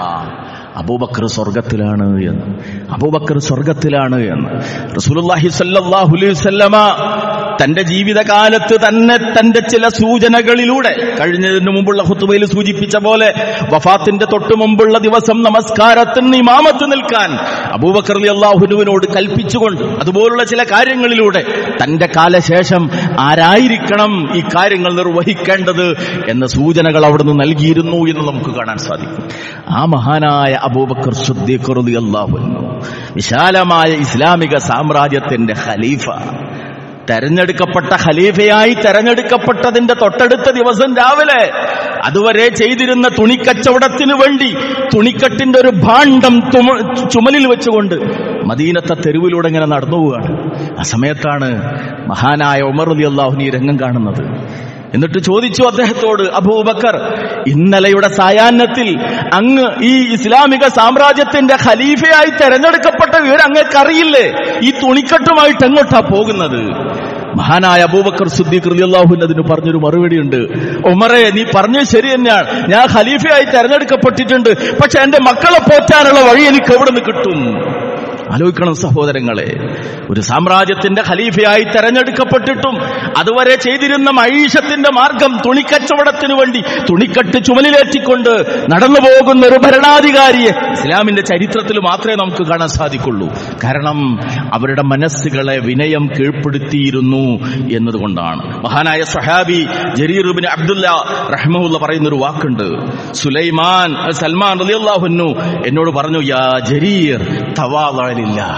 അബൂബക്കർ സ്വർഗത്തിലാണ് എന്ന്, അബൂബക്കർ സ്വർഗത്തിലാണ് എന്ന് റസൂലുള്ളാഹി സ്വല്ലല്ലാഹു അലൈഹി വസല്ലമ തന്റെ ജീവിതകാലത്ത് തന്നെ തന്റെ ചില സൂചനകളിലൂടെ കഴിഞ്ഞതിന് മുമ്പുള്ള ഖുതുബയിൽ സൂചിപ്പിച്ച പോലെ വഫാത്തിന്റെ തൊട്ടു മുമ്പുള്ള ദിവസം നമസ്കാരത്തിന് ഇമാമത്ത് നിൽക്കാൻ അബൂബക്കർ റളിയല്ലാഹു അൻഹുവിനോട് കൽപ്പിച്ചുകൊണ്ട് അതുപോലുള്ള ചില കാര്യങ്ങളിലൂടെ തന്റെ കാലശേഷം ആരായിരിക്കണം ഈ കാര്യങ്ങൾ നിർവഹിക്കേണ്ടത് എന്ന സൂചനകൾ അവിടുന്ന് നൽകിയിരുന്നു എന്ന് നമുക്ക് കാണാൻ സാധിക്കും. ആ മഹാനായ അബൂബക്കർ സിദ്ദീഖ് റളിയല്ലാഹു അൻഹു വിശാലമായ ഇസ്ലാമിക സാമ്രാജ്യത്തിന്റെ ഖലീഫ, തെരഞ്ഞെടുക്കപ്പെട്ട ഖലീഫയായി തെരഞ്ഞെടുക്കപ്പെട്ടതിന്റെ തൊട്ടടുത്ത ദിവസം രാവിലെ അതുവരെ ചെയ്തിരുന്ന തുണിക്കച്ചവടത്തിനു വേണ്ടി തുണിക്കട്ടിന്റെ ഒരു ഭാണ്ഡം ചുമലിൽ വെച്ചുകൊണ്ട് മദീനത്തെ തെരുവിലൂടെ ഇങ്ങനെ നടന്നു പോവുകയാണ്. ആ സമയത്താണ് മഹാനായ ഉമർ റളിയല്ലാഹു അൻഹു ഈ രംഗം കാണുന്നത്. എന്നിട്ട് ചോദിച്ചു അദ്ദേഹത്തോട്, അബൂബക്കർ, ഇന്നലെയുടെ സായാഹ്നത്തിൽ അങ്ങ് ഈ ഇസ്ലാമിക സാമ്രാജ്യത്തിന്റെ ഖലീഫയായി തെരഞ്ഞെടുക്കപ്പെട്ട വിവരം അങ്ങേക്കറിയില്ലേ? ഈ തുണിക്കട്ടുമായിട്ട് എങ്ങോട്ടാ പോകുന്നത്? മഹാനായ അബൂബക്കർ സിദ്ദീഖ് റളിയല്ലാഹു അൻഹു അതിന് പറഞ്ഞൊരു മറുപടിയുണ്ട്. ഉമറേ, നീ പറഞ്ഞത് ശരി തന്നെയാണ്, ഞാൻ ഖലീഫയായി തെരഞ്ഞെടുക്കപ്പെട്ടിട്ടുണ്ട്, പക്ഷെ എന്റെ മക്കളെ പോറ്റാനുള്ള വഴി എനിക്ക് എവിടെ നിന്ന് കിട്ടും? ആലോചിക്കണം സഹോദരങ്ങളെ, ഒരു സാമ്രാജ്യത്തിന്റെ ഖലീഫയായി തെരഞ്ഞെടുക്കപ്പെട്ടിട്ടും അതുവരെ ചെയ്തിരുന്ന മഈഷത്തിന്റെ മാർഗം തുണിക്കച്ചവടത്തിനു വേണ്ടി തുണിക്കട്ട് ചുമലിലേറ്റിക്കൊണ്ട് നടന്നു പോകുന്ന ഒരു ഭരണാധികാരിയെ ഇസ്ലാമിന്റെ ചരിത്രത്തിൽ മാത്രമേ നമുക്ക് കാണാൻ സാധിക്കുള്ളൂ. കാരണം അവരുടെ മനസ്സുകളെ വിനയം കീഴ്പ്പെടുത്തിയിരുന്നു എന്നതുകൊണ്ടാണ്. മഹാനായ സ്വഹാബി ജരീർ ഇബ്നു അബ്ദുല്ല റഹ്മഹുല്ലാഹ് പറയുന്നൊരു വാക്കുണ്ട്. സുലൈമാൻ സൽമാൻ റളിയല്ലാഹു അൻഹു എന്നോട് പറഞ്ഞു, യാ ജരീർ തവാള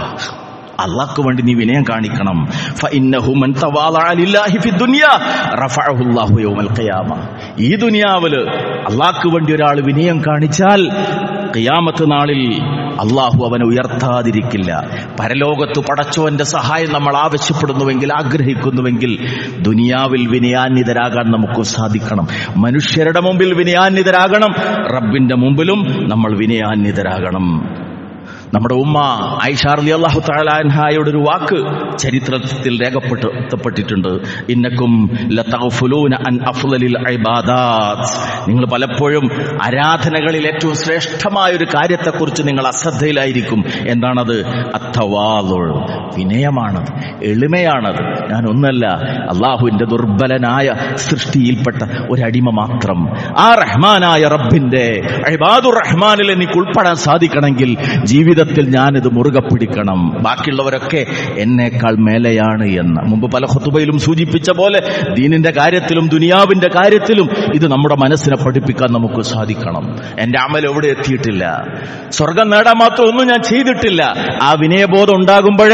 അള്ളാഹ്ക്ക് വേണ്ടി നീ വിനയം കാണിക്കണം. ഫഇന്നഹു മൻ തവാളഅ ലില്ലാഹി ഫി ദുനിയ റഫഅഹു അല്ലാഹു യൗമൽ ഖിയാമ. ഈ ദുനിയാവില് അള്ളാഹ്ക്ക് വേണ്ടി ഒരാൾ വിനയം കാണിച്ചാൽ ഖിയാമത്ത് നാളിൽ അള്ളാഹു അവനെ ഉയർത്താതിരിക്കില്ല. പരലോകത്ത് പടച്ചവന്റെ സഹായം നമ്മൾ ആവശ്യപ്പെടുന്നുവെങ്കിൽ, ആഗ്രഹിക്കുന്നുവെങ്കിൽ ദുനിയാവിൽ വിനയാന്വിതരാകാൻ നമുക്ക് സാധിക്കണം. മനുഷ്യരുടെ മുമ്പിൽ വിനയാന്വിതരാകണം, റബ്ബിന്റെ മുമ്പിലും നമ്മൾ വിനയാന്വിതരാകണം. നമ്മുടെ ഉമ്മ ആയിഷ റളിയല്ലാഹു തആല അൻഹായുടെ ഒരു വാക്ക് ചരിത്രത്തിൽ രേഖപ്പെടുത്തപ്പെട്ടിട്ടുണ്ട്. ഇന്നക്കും ലതഗ്ഫുലൂന അൻ അഫ്ളലിൽ ഇബാദാത്ത്. നിങ്ങൾ പലപ്പോഴും ആരാധനകളിൽ ഏറ്റവും ശ്രേഷ്ഠമായ ഒരു കാര്യത്തെക്കുറിച്ച് നിങ്ങൾ അശ്രദ്ധയിലായിരിക്കും. എന്താണത്? അത്തവാളു, വിനയമാണത്, എളിമയാണത്. ഞാൻ ഒന്നല്ല, അള്ളാഹുവിന്റെ ദുർബലനായ സൃഷ്ടിയിൽപ്പെട്ട ഒരടിമ മാത്രം. ആ റഹ്മാനായ റബ്ബിന്റെ ഇബാദുർ റഹ്മാനിൽ എനിക്ക് ഉൾപ്പെടാൻ സാധിക്കണമെങ്കിൽ ജീവിതത്തിൽ ഞാനിത് മുറുകെ പിടിക്കണം. ബാക്കിയുള്ളവരൊക്കെ എന്നേക്കാൾ മേലെയാണ് എന്ന് മുമ്പ് പല ഖുതുബയിലും സൂചിപ്പിച്ച പോലെ ദീനിന്റെ കാര്യത്തിലും ദുനിയാവിന്റെ കാര്യത്തിലും ഇത് നമ്മുടെ മനസ്സിനെ പഠിപ്പിക്കാൻ നമുക്ക് സാധിക്കണം. എന്റെ അമൽ എവിടെ എത്തിയിട്ടില്ല, സ്വർഗം നേടാൻ മാത്രം ഒന്നും ഞാൻ ചെയ്തിട്ടില്ല. ആ വിനയബോധം ഉണ്ടാകുമ്പോഴേ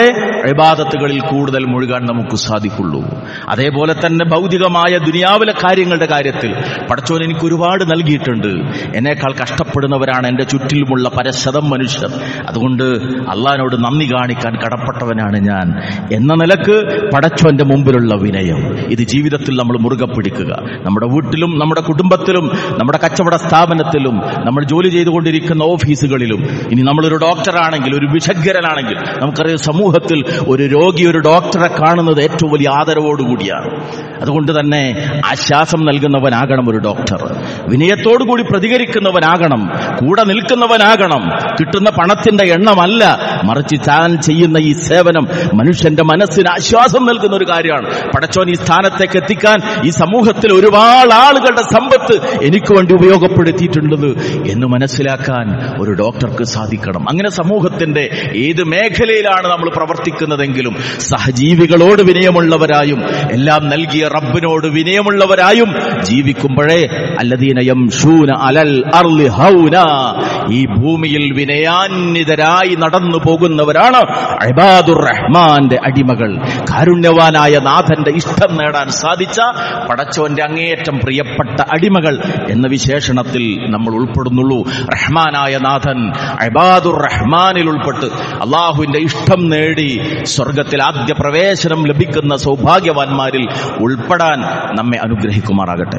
ഇബാദത്തുകളിൽ കൂടുതൽ മുഴുകാൻ നമുക്ക് സാധിക്കുള്ളൂ. അതേപോലെ തന്നെ ഭൗതികമായ ദുനിയാവിലെ കാര്യങ്ങളുടെ കാര്യത്തിൽ പടച്ചോൻ എനിക്ക് ഒരുപാട് നൽകിയിട്ടുണ്ട്. എന്നേക്കാൾ കഷ്ടപ്പെടുന്നവരാണ് എൻ്റെ ചുറ്റിലുമുള്ള പരശതം മനുഷ്യർ. അതുകൊണ്ട് അള്ളാഹിനോട് നന്ദി കാണിക്കാൻ കടപ്പെട്ടവനാണ് ഞാൻ എന്ന നിലക്ക് പടച്ചോന്റെ മുമ്പിലുള്ള വിനയം, ഇത് ജീവിതത്തിൽ നമ്മൾ മുറുകെ പിടിക്കുക. നമ്മുടെ വീട്ടിലും നമ്മുടെ കുടുംബത്തിലും നമ്മുടെ കച്ചവട സ്ഥാപനത്തിലും നമ്മൾ ജോലി ചെയ്തുകൊണ്ടിരിക്കുന്ന ഓഫീസുകളിലും, ഇനി നമ്മളൊരു ഡോക്ടറാണെങ്കിൽ, ഒരു വിശഗ്ധനാണെങ്കിൽ, നമുക്കറിയാം സമൂഹത്തിൽ ഒരു രോഗി ഒരു ഡോക്ടറെ കാണുന്നത് ഏറ്റവും വലിയ ആദരവോടുകൂടിയാണ്. അതുകൊണ്ട് തന്നെ ആശ്വാസം നൽകുന്നവനാകണം ഒരു ഡോക്ടർ. വിനയത്തോടുകൂടി പ്രതികരിക്കുന്നവനാകണം, കൂടെ നിൽക്കുന്നവനാകണം. കിട്ടുന്ന പണത്തിന്റെ എണ്ണമല്ല, മറിച്ച് താൻ ചെയ്യുന്ന ഈ സേവനം മനുഷ്യന്റെ മനസ്സിന് ആശ്വാസം നൽകുന്ന ഒരു കാര്യമാണ്. പടച്ചോൻ ഈ സ്ഥാനത്തേക്ക് എത്തിക്കാൻ ഈ സമൂഹത്തിൽ ഒരുപാട് ആളുകളുടെ സമ്പത്ത് എനിക്ക് വേണ്ടി ഉപയോഗപ്പെടുത്തിയിട്ടുള്ളത് എന്ന് മനസ്സിലാക്കാൻ ഒരു ഡോക്ടർക്ക് സാധിക്കണം. അങ്ങനെ സമൂഹത്തിന്റെ ഏത് മേഖലയിലാണ് നമ്മൾ പ്രവർത്തിക്കുന്നതെങ്കിലും സഹജീവികളോട് വിനയമുള്ളവരായും എല്ലാം നൽകിയ റബ്ബിനോട് വിനയമുള്ളവരായും ജീവിക്കുമ്പോഴേ അല്ലദീന യംശൂന അലൽ അർളി ഹൗന, ഈ ഭൂമിയിൽ വിനയാന്വിതരായി നടന്നു പോകുന്നവരാണ് ഇബാദുർ റഹ്മാന്റെ അടിമകൾ. കാരുണ്യവാനായ നാഥന്റെ ഇഷ്ടം നേടാൻ സാധിച്ച പടച്ചോന്റെ അങ്ങേയറ്റം പ്രിയപ്പെട്ട അടിമകൾ എന്ന വിശേഷണത്തിൽ നമ്മൾ ഉൾപ്പെടുന്നുള്ളൂ. റഹ്മാനായ നാഥൻ ഇബാദുർ റഹ്മാനിൽ ഉൾപ്പെട്ട് അള്ളാഹുവിന്റെ ഇഷ്ടം നേടി സ്വർഗത്തിൽ ആദ്യ പ്രവേശനം ലഭിക്കുന്ന സൗഭാഗ്യവാന്മാരിൽ ഉൾപ്പെടാൻ നമ്മെ അനുഗ്രഹിക്കുമാറാകട്ടെ.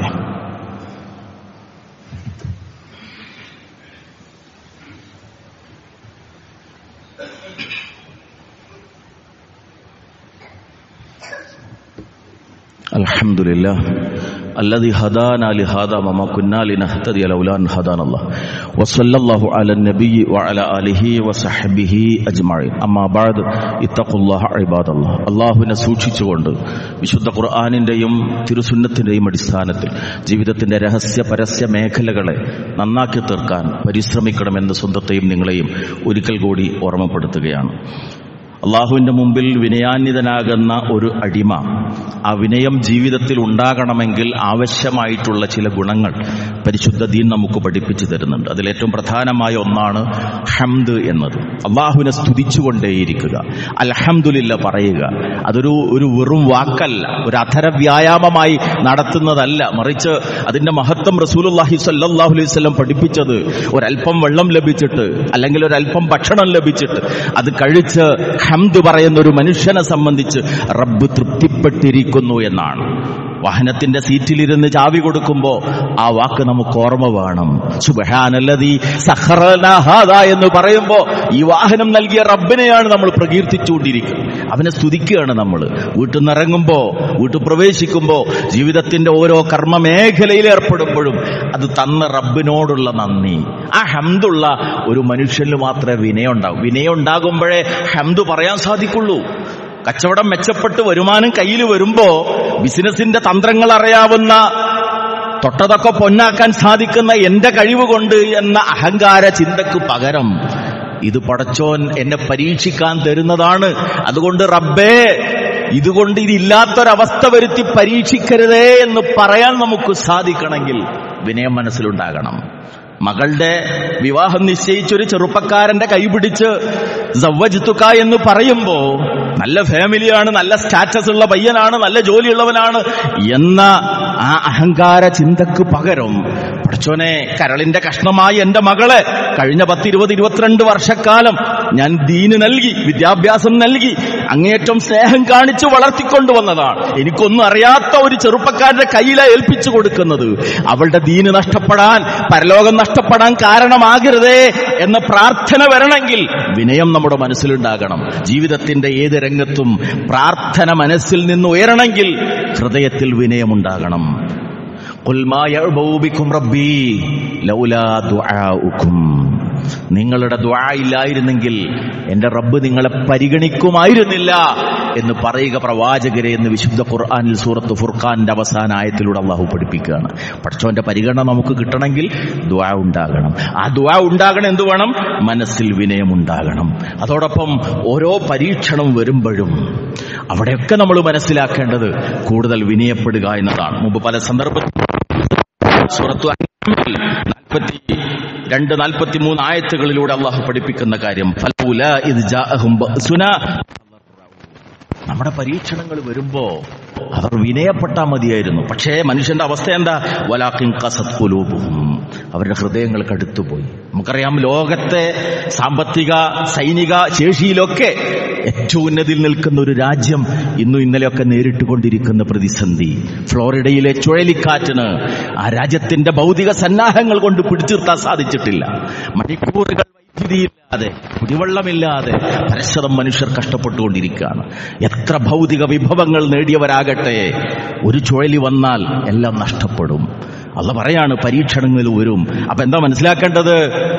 അൽഹംദുലില്ലാഹ് الذي هدانا لهذا وما كنا لنهتدي لولا أن هدانا الله وصلى الله على النبي وعلى آله وصحبه أجمعين أما بعد اتقوا الله عباد الله. അല്ലാഹുവിനെ സൂക്ഷിച്ചുകൊണ്ട് വിശുദ്ധ ഖുർആനിന്റെയും തിരുസുന്നത്തിന്റെയും അടിസ്ഥാനത്തിൽ ജീവിതത്തിന്റെ രഹസ്യ പരസ്യ മേഖലകളെ നന്നാക്കി തീർക്കാൻ പരിശ്രമിക്കണമെന്ന് സ്വന്തത്തെയും നിങ്ങളെയും ഒരിക്കൽ കൂടി ഓർമ്മപ്പെടുത്തുകയാണ്. അള്ളാഹുവിന്റെ മുമ്പിൽ വിനയാന്വിതനാകുന്ന ഒരു അടിമ, ആ വിനയം ജീവിതത്തിൽ ഉണ്ടാകണമെങ്കിൽ ആവശ്യമായിട്ടുള്ള ചില ഗുണങ്ങൾ പരിശുദ്ധ ദീൻ നമുക്ക് പഠിപ്പിച്ചു തരുന്നുണ്ട്. അതിലേറ്റവും പ്രധാനമായ ഒന്നാണ് ഹംദ് എന്നത്. അള്ളാഹുവിനെ സ്തുതിച്ചുകൊണ്ടേയിരിക്കുക, അൽഹംദുലില്ലാ പറയുക. അതൊരു ഒരു വെറും വാക്കല്ല, ഒരു അധര വ്യായാമമായി നടത്തുന്നതല്ല, മറിച്ച് അതിന്റെ മഹത്വം റസൂലുള്ളാഹി സ്വല്ലല്ലാഹു അലൈഹി വസല്ലം പഠിപ്പിച്ചത് ഒരൽപ്പം വെള്ളം ലഭിച്ചിട്ട് അല്ലെങ്കിൽ ഒരൽപ്പം ഭക്ഷണം ലഭിച്ചിട്ട് അത് കഴിച്ച് ഹംദ് പറയുന്ന ഒരു മനുഷ്യനെ സംബന്ധിച്ച് റബ്ബ് തൃപ്തിപ്പെട്ടിരിക്കുന്നു എന്നാണ്. വാഹനത്തിന്റെ സീറ്റിലിരുന്ന് ചാവി കൊടുക്കുമ്പോ ആ വാക്ക് നമുക്ക് ഓർമ്മ വേണം. സുബ്ഹാനല്ലദീ സഖറനാ ഹാദാ എന്ന് പറയുമ്പോ ഈ വാഹനം നൽകിയ റബ്ബിനെയാണ് നമ്മൾ പ്രകീർത്തിച്ചുകൊണ്ടിരിക്കുന്നത്. അവനെ സ്തുതിക്കുകയാണ് നമ്മൾ. വീട്ടിൽ നിന്ന് ഇറങ്ങുമ്പോ, വീട്ടിൽ പ്രവേശിക്കുമ്പോ, ജീവിതത്തിന്റെ ഓരോ കർമ്മ മേഖലയിൽ ഏർപ്പെടുമ്പോഴും അത് തന്ന റബ്ബിനോടുള്ള നന്ദി. ആ ഹംദുള്ള ഒരു മനുഷ്യന് മാത്രമേ വിനയം ഉണ്ടാവൂ. വിനയം ഉണ്ടാകുമ്പോഴേ ഹംദ് പറയാൻ സാധിക്കുള്ളൂ. കച്ചവടം മെച്ചപ്പെട്ട് വരുമാനം കയ്യിൽ വരുമ്പോ ബിസിനസിന്റെ തന്ത്രങ്ങൾ അറിയാവുന്ന, തൊട്ടതൊക്കെ പൊന്നാക്കാൻ സാധിക്കുന്ന എന്റെ കഴിവ് കൊണ്ട് എന്ന അഹങ്കാര ചിന്തക്ക് പകരം ഇത് പടച്ചോൻ എന്നെ പരീക്ഷിക്കാൻ തരുന്നതാണ്, അതുകൊണ്ട് റബ്ബേ ഇതുകൊണ്ട് ഇതില്ലാത്തൊരവസ്ഥ വരുത്തി പരീക്ഷിക്കരുതേ എന്ന് പറയാൻ നമുക്ക് സാധിക്കണമെങ്കിൽ വിനയം മനസ്സിലുണ്ടാകണം. മകളുടെ വിവാഹം നിശ്ചയിച്ചൊരു ചെറുപ്പക്കാരന്റെ കൈപിടിച്ച് സവ്വജ്തുക എന്ന് പറയുമ്പോ നല്ല ഫാമിലിയാണ്, നല്ല സ്റ്റാറ്റസ് ഉള്ള പയ്യനാണ്, നല്ല ജോലിയുള്ളവനാണ് എന്ന ആ അഹങ്കാര ചിന്തക്ക് പകരം പടച്ചോനെ, കരളിന്റെ കഷ്ണമായി എന്റെ മകളെ കഴിഞ്ഞ പത്ത് ഇരുപത് ഇരുപത്തിരണ്ട് വർഷക്കാലം ഞാൻ ദീന് നൽകി, വിദ്യാഭ്യാസം നൽകി, അങ്ങേറ്റം സ്നേഹം കാണിച്ചു വളർത്തിക്കൊണ്ടുവന്നതാണ്. എനിക്കൊന്നും അറിയാത്ത ഒരു ചെറുപ്പക്കാരന്റെ കയ്യിലെ ഏൽപ്പിച്ചു കൊടുക്കുന്നത്. അവളുടെ ദീന് നഷ്ടപ്പെടാൻ, പരലോകം നഷ്ടപ്പെടാൻ കാരണമാകരുതേ എന്ന പ്രാർത്ഥന വരണമെങ്കിൽ വിനയം നമ്മുടെ മനസ്സിലുണ്ടാകണം. ജീവിതത്തിന്റെ ഏത് രംഗത്തും പ്രാർത്ഥന മനസ്സിൽ നിന്ന് ഉയരണമെങ്കിൽ ഹൃദയത്തിൽ വിനയമുണ്ടാകണം. ഖുൽ മാ യഅ്ബഉ ബികും റബ്ബി ലൗലാ ദുആഉകും. നിങ്ങളുടെ ദുആ ഇല്ലായിരുന്നെങ്കിൽ എന്റെ റബ്ബ് നിങ്ങളെ പരിഗണിക്കുമായിരുന്നില്ല എന്ന് പറയുക പ്രവാചകരെ എന്ന് വിശുദ്ധ ഖുർആനിൽ സൂറത്ത് ഫുർഖാന്റെ അവസാന ആയത്തിലൂടെ അള്ളാഹു പഠിപ്പിക്കുകയാണ്. പടച്ചോന്റെ പരിഗണന നമുക്ക് കിട്ടണമെങ്കിൽ ദുആ ഉണ്ടാകണം. ആ ദുആ ഉണ്ടാകണം എന്ത് വേണം? മനസ്സിൽ വിനയം ഉണ്ടാകണം. അതോടൊപ്പം ഓരോ പരീക്ഷണം വരുമ്പോഴും അവിടെയൊക്കെ നമ്മൾ മനസ്സിലാക്കേണ്ടത് കൂടുതൽ വിനയപ്പെടുക എന്നതാണ്. മുമ്പ് പല സന്ദർഭത്തിൽ സൂറത്ത് നാൽപ്പത്തി രണ്ട് നാൽപ്പത്തി മൂന്ന് ആയത്തുകളിലൂടെ അള്ളാഹു പഠിപ്പിക്കുന്ന കാര്യം, നമ്മുടെ പരീക്ഷണങ്ങൾ വരുമ്പോ അവർ വിനയപ്പെട്ടാൽ മതിയായിരുന്നു. പക്ഷേ മനുഷ്യന്റെ അവസ്ഥ എന്താ? വലാകിൻ ഖസത് ഖുലൂബുഹും, അവരുടെ ഹൃദയങ്ങൾ കടുത്തുപോയി. നമുക്കറിയാം, ലോകത്തെ സാമ്പത്തിക സൈനിക ശേഷിയിലൊക്കെ ഏറ്റവും ഉന്നതിൽ നിൽക്കുന്ന ഒരു രാജ്യം ഇന്നും ഇന്നലെയൊക്കെ നേരിട്ടുകൊണ്ടിരിക്കുന്ന പ്രതിസന്ധി. ഫ്ലോറിഡയിലെ ചുഴലിക്കാറ്റിന് ആ രാജ്യത്തിന്റെ ഭൗതിക സന്നാഹങ്ങൾ കൊണ്ട് പിടിച്ചിർത്താൻ സാധിച്ചിട്ടില്ല. മണിക്കൂറുകൾ വൈദ്യുതിയില്ലാതെ, കുടിവെള്ളമില്ലാതെ പരസ്പരം മനുഷ്യർ കഷ്ടപ്പെട്ടുകൊണ്ടിരിക്കുകയാണ്. എത്ര ഭൗതിക വിഭവങ്ങൾ നേടിയവരാകട്ടെ, ഒരു ചുഴലി വന്നാൽ എല്ലാം നഷ്ടപ്പെടും. അല്ലാഹു പറയാണ് പരീക്ഷണങ്ങൾ വരും. അപ്പൊ എന്താ മനസ്സിലാക്കേണ്ടത്?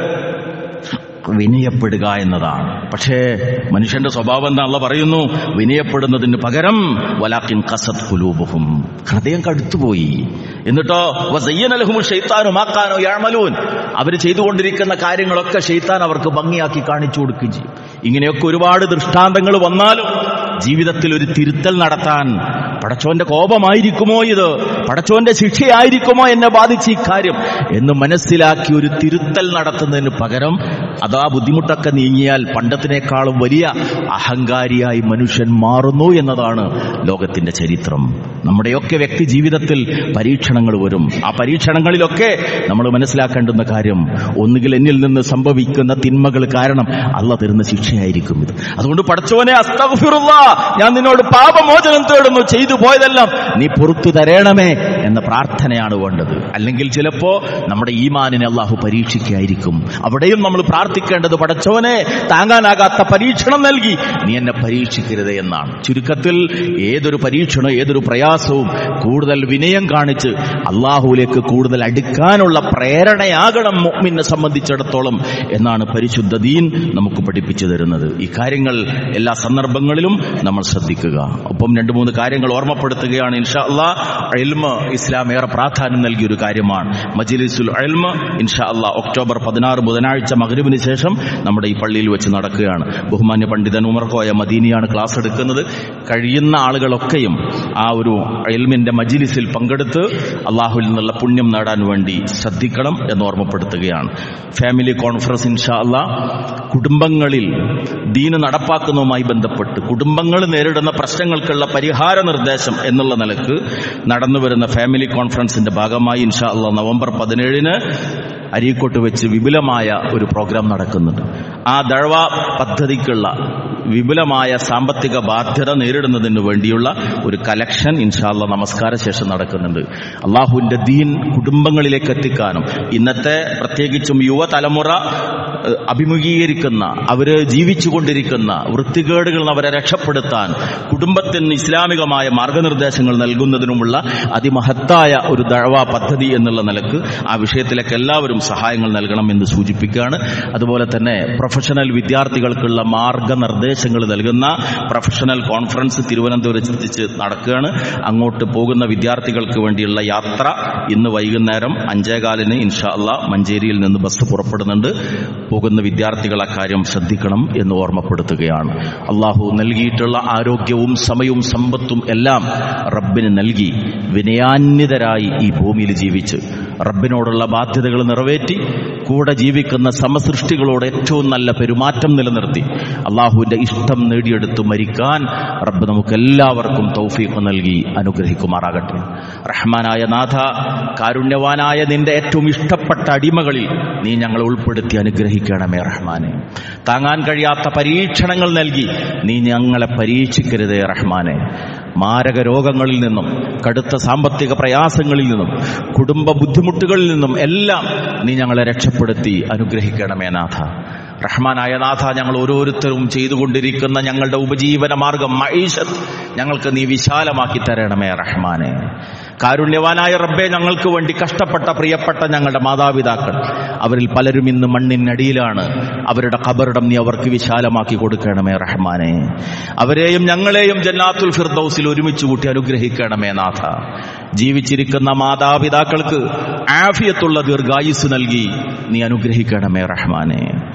വിനയപ്പെടുക എന്നതാണ്. പക്ഷേ മനുഷ്യന്റെ സ്വഭാവം എന്താ? അല്ലാഹു പറയുന്നു, വിനയപ്പെടുന്നതിന് പകരം വലാകിൻ ഖസത് ഖുലൂബുഹും, ഹൃദയം കടുത്തുപോയി. എന്നിട്ടോ വസയ്യന ലഹുമു ശൈത്താനു മാ കാനൂ യഅമലൂൻ, അവർ ചെയ്തുകൊണ്ടിരിക്കുന്ന കാര്യങ്ങളൊക്കെ ശൈത്താൻ അവർക്ക് ഭംഗിയാക്കി കാണിച്ചു കൊടുക്കുകയും ചെയ്യും. ഇങ്ങനെയൊക്കെ ഒരുപാട് ദൃഷ്ടാന്തങ്ങൾ വന്നാലും ജീവിതത്തിൽ ഒരു തിരുത്തൽ നടത്താൻ, പടച്ചോന്റെ കോപമായിരിക്കുമോ ഇത്, പടച്ചോന്റെ ശിക്ഷയായിരിക്കുമോ എന്നെ ബാധിച്ച ഈ കാര്യം എന്ന് മനസ്സിലാക്കി ഒരു തിരുത്തൽ നടത്തുന്നതിന് പകരം അതാ ബുദ്ധിമുട്ടൊക്കെ നീങ്ങിയാൽ പണ്ടത്തിനേക്കാളും വലിയ അഹങ്കാരിയായി മനുഷ്യൻ മാറുന്നു എന്നതാണ് ലോകത്തിന്റെ ചരിത്രം. നമ്മുടെയൊക്കെ വ്യക്തി ജീവിതത്തിൽ പരീക്ഷണങ്ങൾ വരും. ആ പരീക്ഷണങ്ങളിലൊക്കെ നമ്മൾ മനസ്സിലാക്കേണ്ടുന്ന കാര്യം, ഒന്നുകിൽ എന്നിൽ നിന്ന് സംഭവിക്കുന്ന തിന്മകൾ കാരണം അല്ലാഹു തരുന്ന ശിക്ഷയായിരിക്കും ഇത്. അതുകൊണ്ട് പടച്ചോനെ അസ്തഗ്ഫിറുല്ലാ, ഞാൻ നിന്നോട് പാപമോചനം തേടുന്നു, ചെയ്തു പോയതെല്ലാം നീ പുറത്തു തരണമേ എന്ന പ്രാർത്ഥനയാണ് വേണ്ടത്. അല്ലെങ്കിൽ ചിലപ്പോ നമ്മുടെ ഈമാനിനെ അല്ലാഹു പരീക്ഷിക്കായിരിക്കും. അവിടെയും നമ്മൾ പ്രാർത്ഥിക്കേണ്ടത്, പടച്ചോനെ താങ്ങാനാകാത്ത പരീക്ഷണം നൽകി നീ എന്നെ പരീക്ഷിക്കരുത് എന്നാണ്. ചുരുക്കത്തിൽ ഏതൊരു പരീക്ഷണവും ഏതൊരു പ്രയാസവും കൂടുതൽ വിനയം കാണിച്ച് അള്ളാഹുവിലേക്ക് കൂടുതൽ അടുക്കാനുള്ള പ്രേരണയാകണം മുഅ്മിനെ സംബന്ധിച്ചിടത്തോളം എന്നാണ് പരിശുദ്ധ ദീൻ നമുക്ക് പഠിപ്പിച്ചു തരുന്നത്. ഈ കാര്യങ്ങൾ എല്ലാ സന്ദർഭങ്ങളിലും നമ്മൾ ശ്രദ്ധിക്കുക. ഒപ്പം രണ്ടു മൂന്ന് കാര്യങ്ങൾ ഓർമ്മപ്പെടുത്തുകയാണ്. ഇൻഷാ അല്ലാഹ്, ഇൽമ് ഇസ്ലാം ഏറെ പ്രാധാന്യം നൽകിയ ഒരു കാര്യമാണ്. മജ്ലിസുൽ ഇൽമ് ഇൻഷാ അല്ലാഹ് ഒക്ടോബർ പതിനാറ് ബുധനാഴ്ച മഗ്രിബിന് ശേഷം നമ്മുടെ ഈ പള്ളിയിൽ വെച്ച് നടക്കുകയാണ്. ബഹുമാന്യ പണ്ഡിതൻ ഉമർ കോയ മദീനിയാണ് ക്ലാസ് എടുക്കുന്നത്. കഴിയുന്ന ആളുകളൊക്കെയും ആ ഒരു ഇൽമിന്റെ മജ്ലിസിൽ പങ്കെടുത്ത് അള്ളാഹുവിൽ നിന്നുള്ള പുണ്യം നേടാൻ വേണ്ടി ശ്രദ്ധിക്കണം എന്ന് ഓർമ്മപ്പെടുത്തുകയാണ്. ഫാമിലി കോൺഫറൻസ് ഇൻഷാ അല്ലാഹ് കുടുംബങ്ങളിൽ ദീന് നടപ്പാക്കുന്നതുമായി ബന്ധപ്പെട്ട് കുടുംബങ്ങൾ നേരിടുന്ന പ്രശ്നങ്ങൾക്കുള്ള പരിഹാര നിർദ്ദേശം എന്നുള്ള നിലക്ക് നടന്നുവരുന്ന ഫാമിലി കോൺഫറൻസിന്റെ ഭാഗമായി ഇൻഷാ അല്ലാഹ് നവംബർ പതിനേഴിന് അരീക്കോട്ട് വെച്ച് വിപുലമായ ഒരു പ്രോഗ്രാം നടക്കുന്നുണ്ട്. ആ ദഅവ പദ്ധതിക്കുള്ള വിപുലമായ സാമ്പത്തിക ബാധ്യത നേരിടുന്നതിന് വേണ്ടിയുള്ള ഒരു കലക്ഷൻ ഇൻഷാ അല്ലാഹ് നമസ്കാര ശേഷം നടക്കുന്നുണ്ട്. അള്ളാഹുവിന്റെ ദീൻ കുടുംബങ്ങളിലേക്ക് എത്തിക്കാനും ഇന്നത്തെ പ്രത്യേകിച്ചും യുവതലമുറ അഭിമുഖീകരിക്കുന്ന, അവര് ജീവിച്ചുകൊണ്ടിരിക്കുന്ന വൃത്തികേടുകളിൽ നിന്ന് അവരെ രക്ഷപ്പെടുത്താൻ കുടുംബത്തിന് ഇസ്ലാമികമായ മാർഗനിർദ്ദേശങ്ങൾ നൽകുന്നതിനുമുള്ള അതിമഹത്തായ ഒരു ദഅവ പദ്ധതി എന്നുള്ള നിലക്ക് ആ വിഷയത്തിലേക്ക് എല്ലാവരും സഹായങ്ങൾ നൽകണം എന്ന് സൂചിപ്പിക്കുകയാണ്. അതുപോലെ തന്നെ പ്രൊഫഷണൽ വിദ്യാർത്ഥികൾക്കുള്ള മാർഗനിർദ്ദേശങ്ങൾ നൽകുന്ന പ്രൊഫഷണൽ കോൺഫറൻസ് തിരുവനന്തപുരത്ത് വെച്ച് നടക്കുകയാണ്. അങ്ങോട്ട് പോകുന്ന വിദ്യാർത്ഥികൾക്ക് വേണ്ടിയുള്ള യാത്ര ഇന്ന് വൈകുന്നേരം അഞ്ചേകാലിന് ഇൻഷാ അല്ലാഹ് മഞ്ചേരിയിൽ നിന്ന് ബസ് പുറപ്പെടുന്നുണ്ട്. പോകുന്ന വിദ്യാർത്ഥികൾ അക്കാര്യം ശ്രദ്ധിക്കണം എന്ന് ഓർമ്മപ്പെടുത്തുകയാണ്. അള്ളാഹു നൽകിയിട്ടുള്ള ആരോഗ്യവും സമയവും സമ്പത്തും എല്ലാം റബ്ബിന് നൽകി വിനയാന്വിതരായി ഈ ഭൂമിയിൽ ജീവിച്ച് റബ്ബിനോടുള്ള ബാധ്യതകൾ നിറവേറ്റി കൂടെ ജീവിക്കുന്ന സമസൃഷ്ടികളോട് ഏറ്റവും നല്ല പെരുമാറ്റം നിലനിർത്തി അള്ളാഹുവിന്റെ ഇഷ്ടം നേടിയെടുത്ത് മരിക്കാൻ റബ്ബ് നമുക്ക് എല്ലാവർക്കും തൗഫീഖ് നൽകി അനുഗ്രഹിക്കുമാറാകട്ടെ. റഹ്മാനായ നാഥ, കാരുണ്യവാനായ നിന്റെ ഏറ്റവും ഇഷ്ടപ്പെട്ട അടിമകളിൽ നീ ഞങ്ങളെ ഉൾപ്പെടുത്തി അനുഗ്രഹിക്കണമേ റഹ്മാനെ. താങ്ങാൻ കഴിയാത്ത പരീക്ഷണങ്ങൾ നൽകി നീ ഞങ്ങളെ പരീക്ഷിക്കരുതേ റഹ്മാനെ. മാരക രോഗങ്ങളിൽ നിന്നും കടുത്ത സാമ്പത്തിക പ്രയാസങ്ങളിൽ നിന്നും കുടുംബ ബുദ്ധിമുട്ടുകളിൽ നിന്നും എല്ലാം നീ ഞങ്ങളെ രക്ഷപ്പെടുത്തി അനുഗ്രഹിക്കണമേ നാഥ. റഹ്മാനായ നാഥ, ഞങ്ങൾ ഓരോരുത്തരും ചെയ്തുകൊണ്ടിരിക്കുന്ന ഞങ്ങളുടെ ഉപജീവന മാർഗം മഈശത്ത് ഞങ്ങൾക്ക് നീ വിശാലമാക്കി തരണമേ റഹ്മാനെ. കാരുണ്യവാനായ റബ്ബേ, ഞങ്ങൾക്ക് വേണ്ടി കഷ്ടപ്പെട്ട പ്രിയപ്പെട്ട ഞങ്ങളുടെ മാതാപിതാക്കൾ, അവരിൽ പലരും ഇന്ന് മണ്ണിനടിയിലാണ്. അവരുടെ ഖബറിടം നീ അവർക്ക് വിശാലമാക്കി കൊടുക്കണമേ റഹ്മാനെ. അവരെയും ഞങ്ങളെയും ജന്നാത്തുൽ ഫിർദൗസിൽ ഒരുമിച്ച് കൂട്ടി അനുഗ്രഹിക്കണമേ നാഥ. ജീവിച്ചിരിക്കുന്ന മാതാപിതാക്കൾക്ക് ആഫിയത്തുള്ള ദീർഘായുസ് നൽകി നീ അനുഗ്രഹിക്കണമേ റഹ്മാനെ.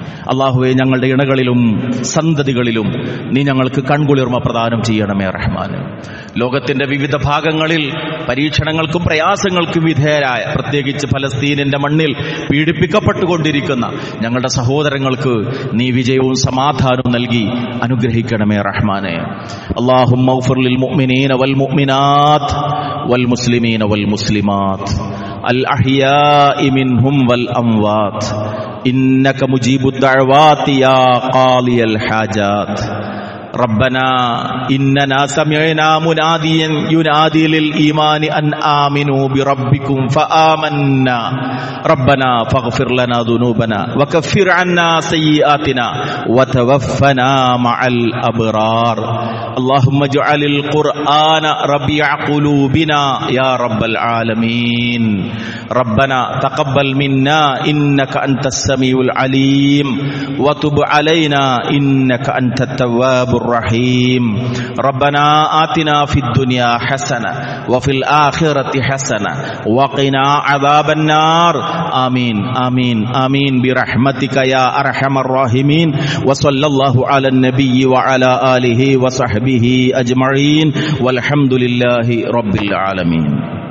അല്ലാഹുവേ, ഞങ്ങളുടെ ഇണകളിലും സന്തതികളിലും നീ ഞങ്ങൾക്ക് കൺകുളിർമ പ്രദാനം ചെയ്യണമേ റഹ്മാനെ. ലോകത്തിന്റെ വിവിധ ഭാഗങ്ങളിൽ പരീക്ഷണങ്ങൾക്കും പ്രയാസങ്ങൾക്കും വിധേയരായ, പ്രത്യേകിച്ച് ഫലസ്തീനിന്റെ മണ്ണിൽ പീഡിപ്പിക്കപ്പെട്ടുകൊണ്ടിരിക്കുന്ന ഞങ്ങളുടെ സഹോദരങ്ങൾക്ക് നീ വിജയവും സമാധാനവും നൽകി അനുഗ്രഹിക്കണമേ റഹ്മാനെ. അല്ലാഹുമ്മ ഗ്ഫിർ ലിൽ മുഅ്മിനീന വൽ മുഅ്മിനാത്ത് വൽ മുസ്ലിമീന വൽ മുസ്ലിമാത്ത് അൽ അഹ്യാഇ മിൻഹും വൽ അംവാത്ത് ഇന്നക മുജീബുദ് ദഅവാതി യാ ഖാളിയൽ ഹാജാത്ത്. ربنا إننا سمعنا مناديا ينادي للإيمان أن آمنوا بربكم فآمنا ربنا فاغفر لنا ذنوبنا وكفر عنا سيئاتنا وتوفنا مع الأبرار. اللهم اجعل القرآن ربيع قلوبنا يا رب العالمين. ربنا تقبل منا إنك أنت السميع العليم وتب علينا إنك أنت التواب الرحيم. ربنا آتنا في الدنيا حسنة وفي الآخرة حسنة وقنا عذاب النار. آمين آمين آمين برحمتك يا أرحم الراحمين. وصلى الله على النبي وعلى آله وصحبه أجمعين والحمد لله رب العالمين.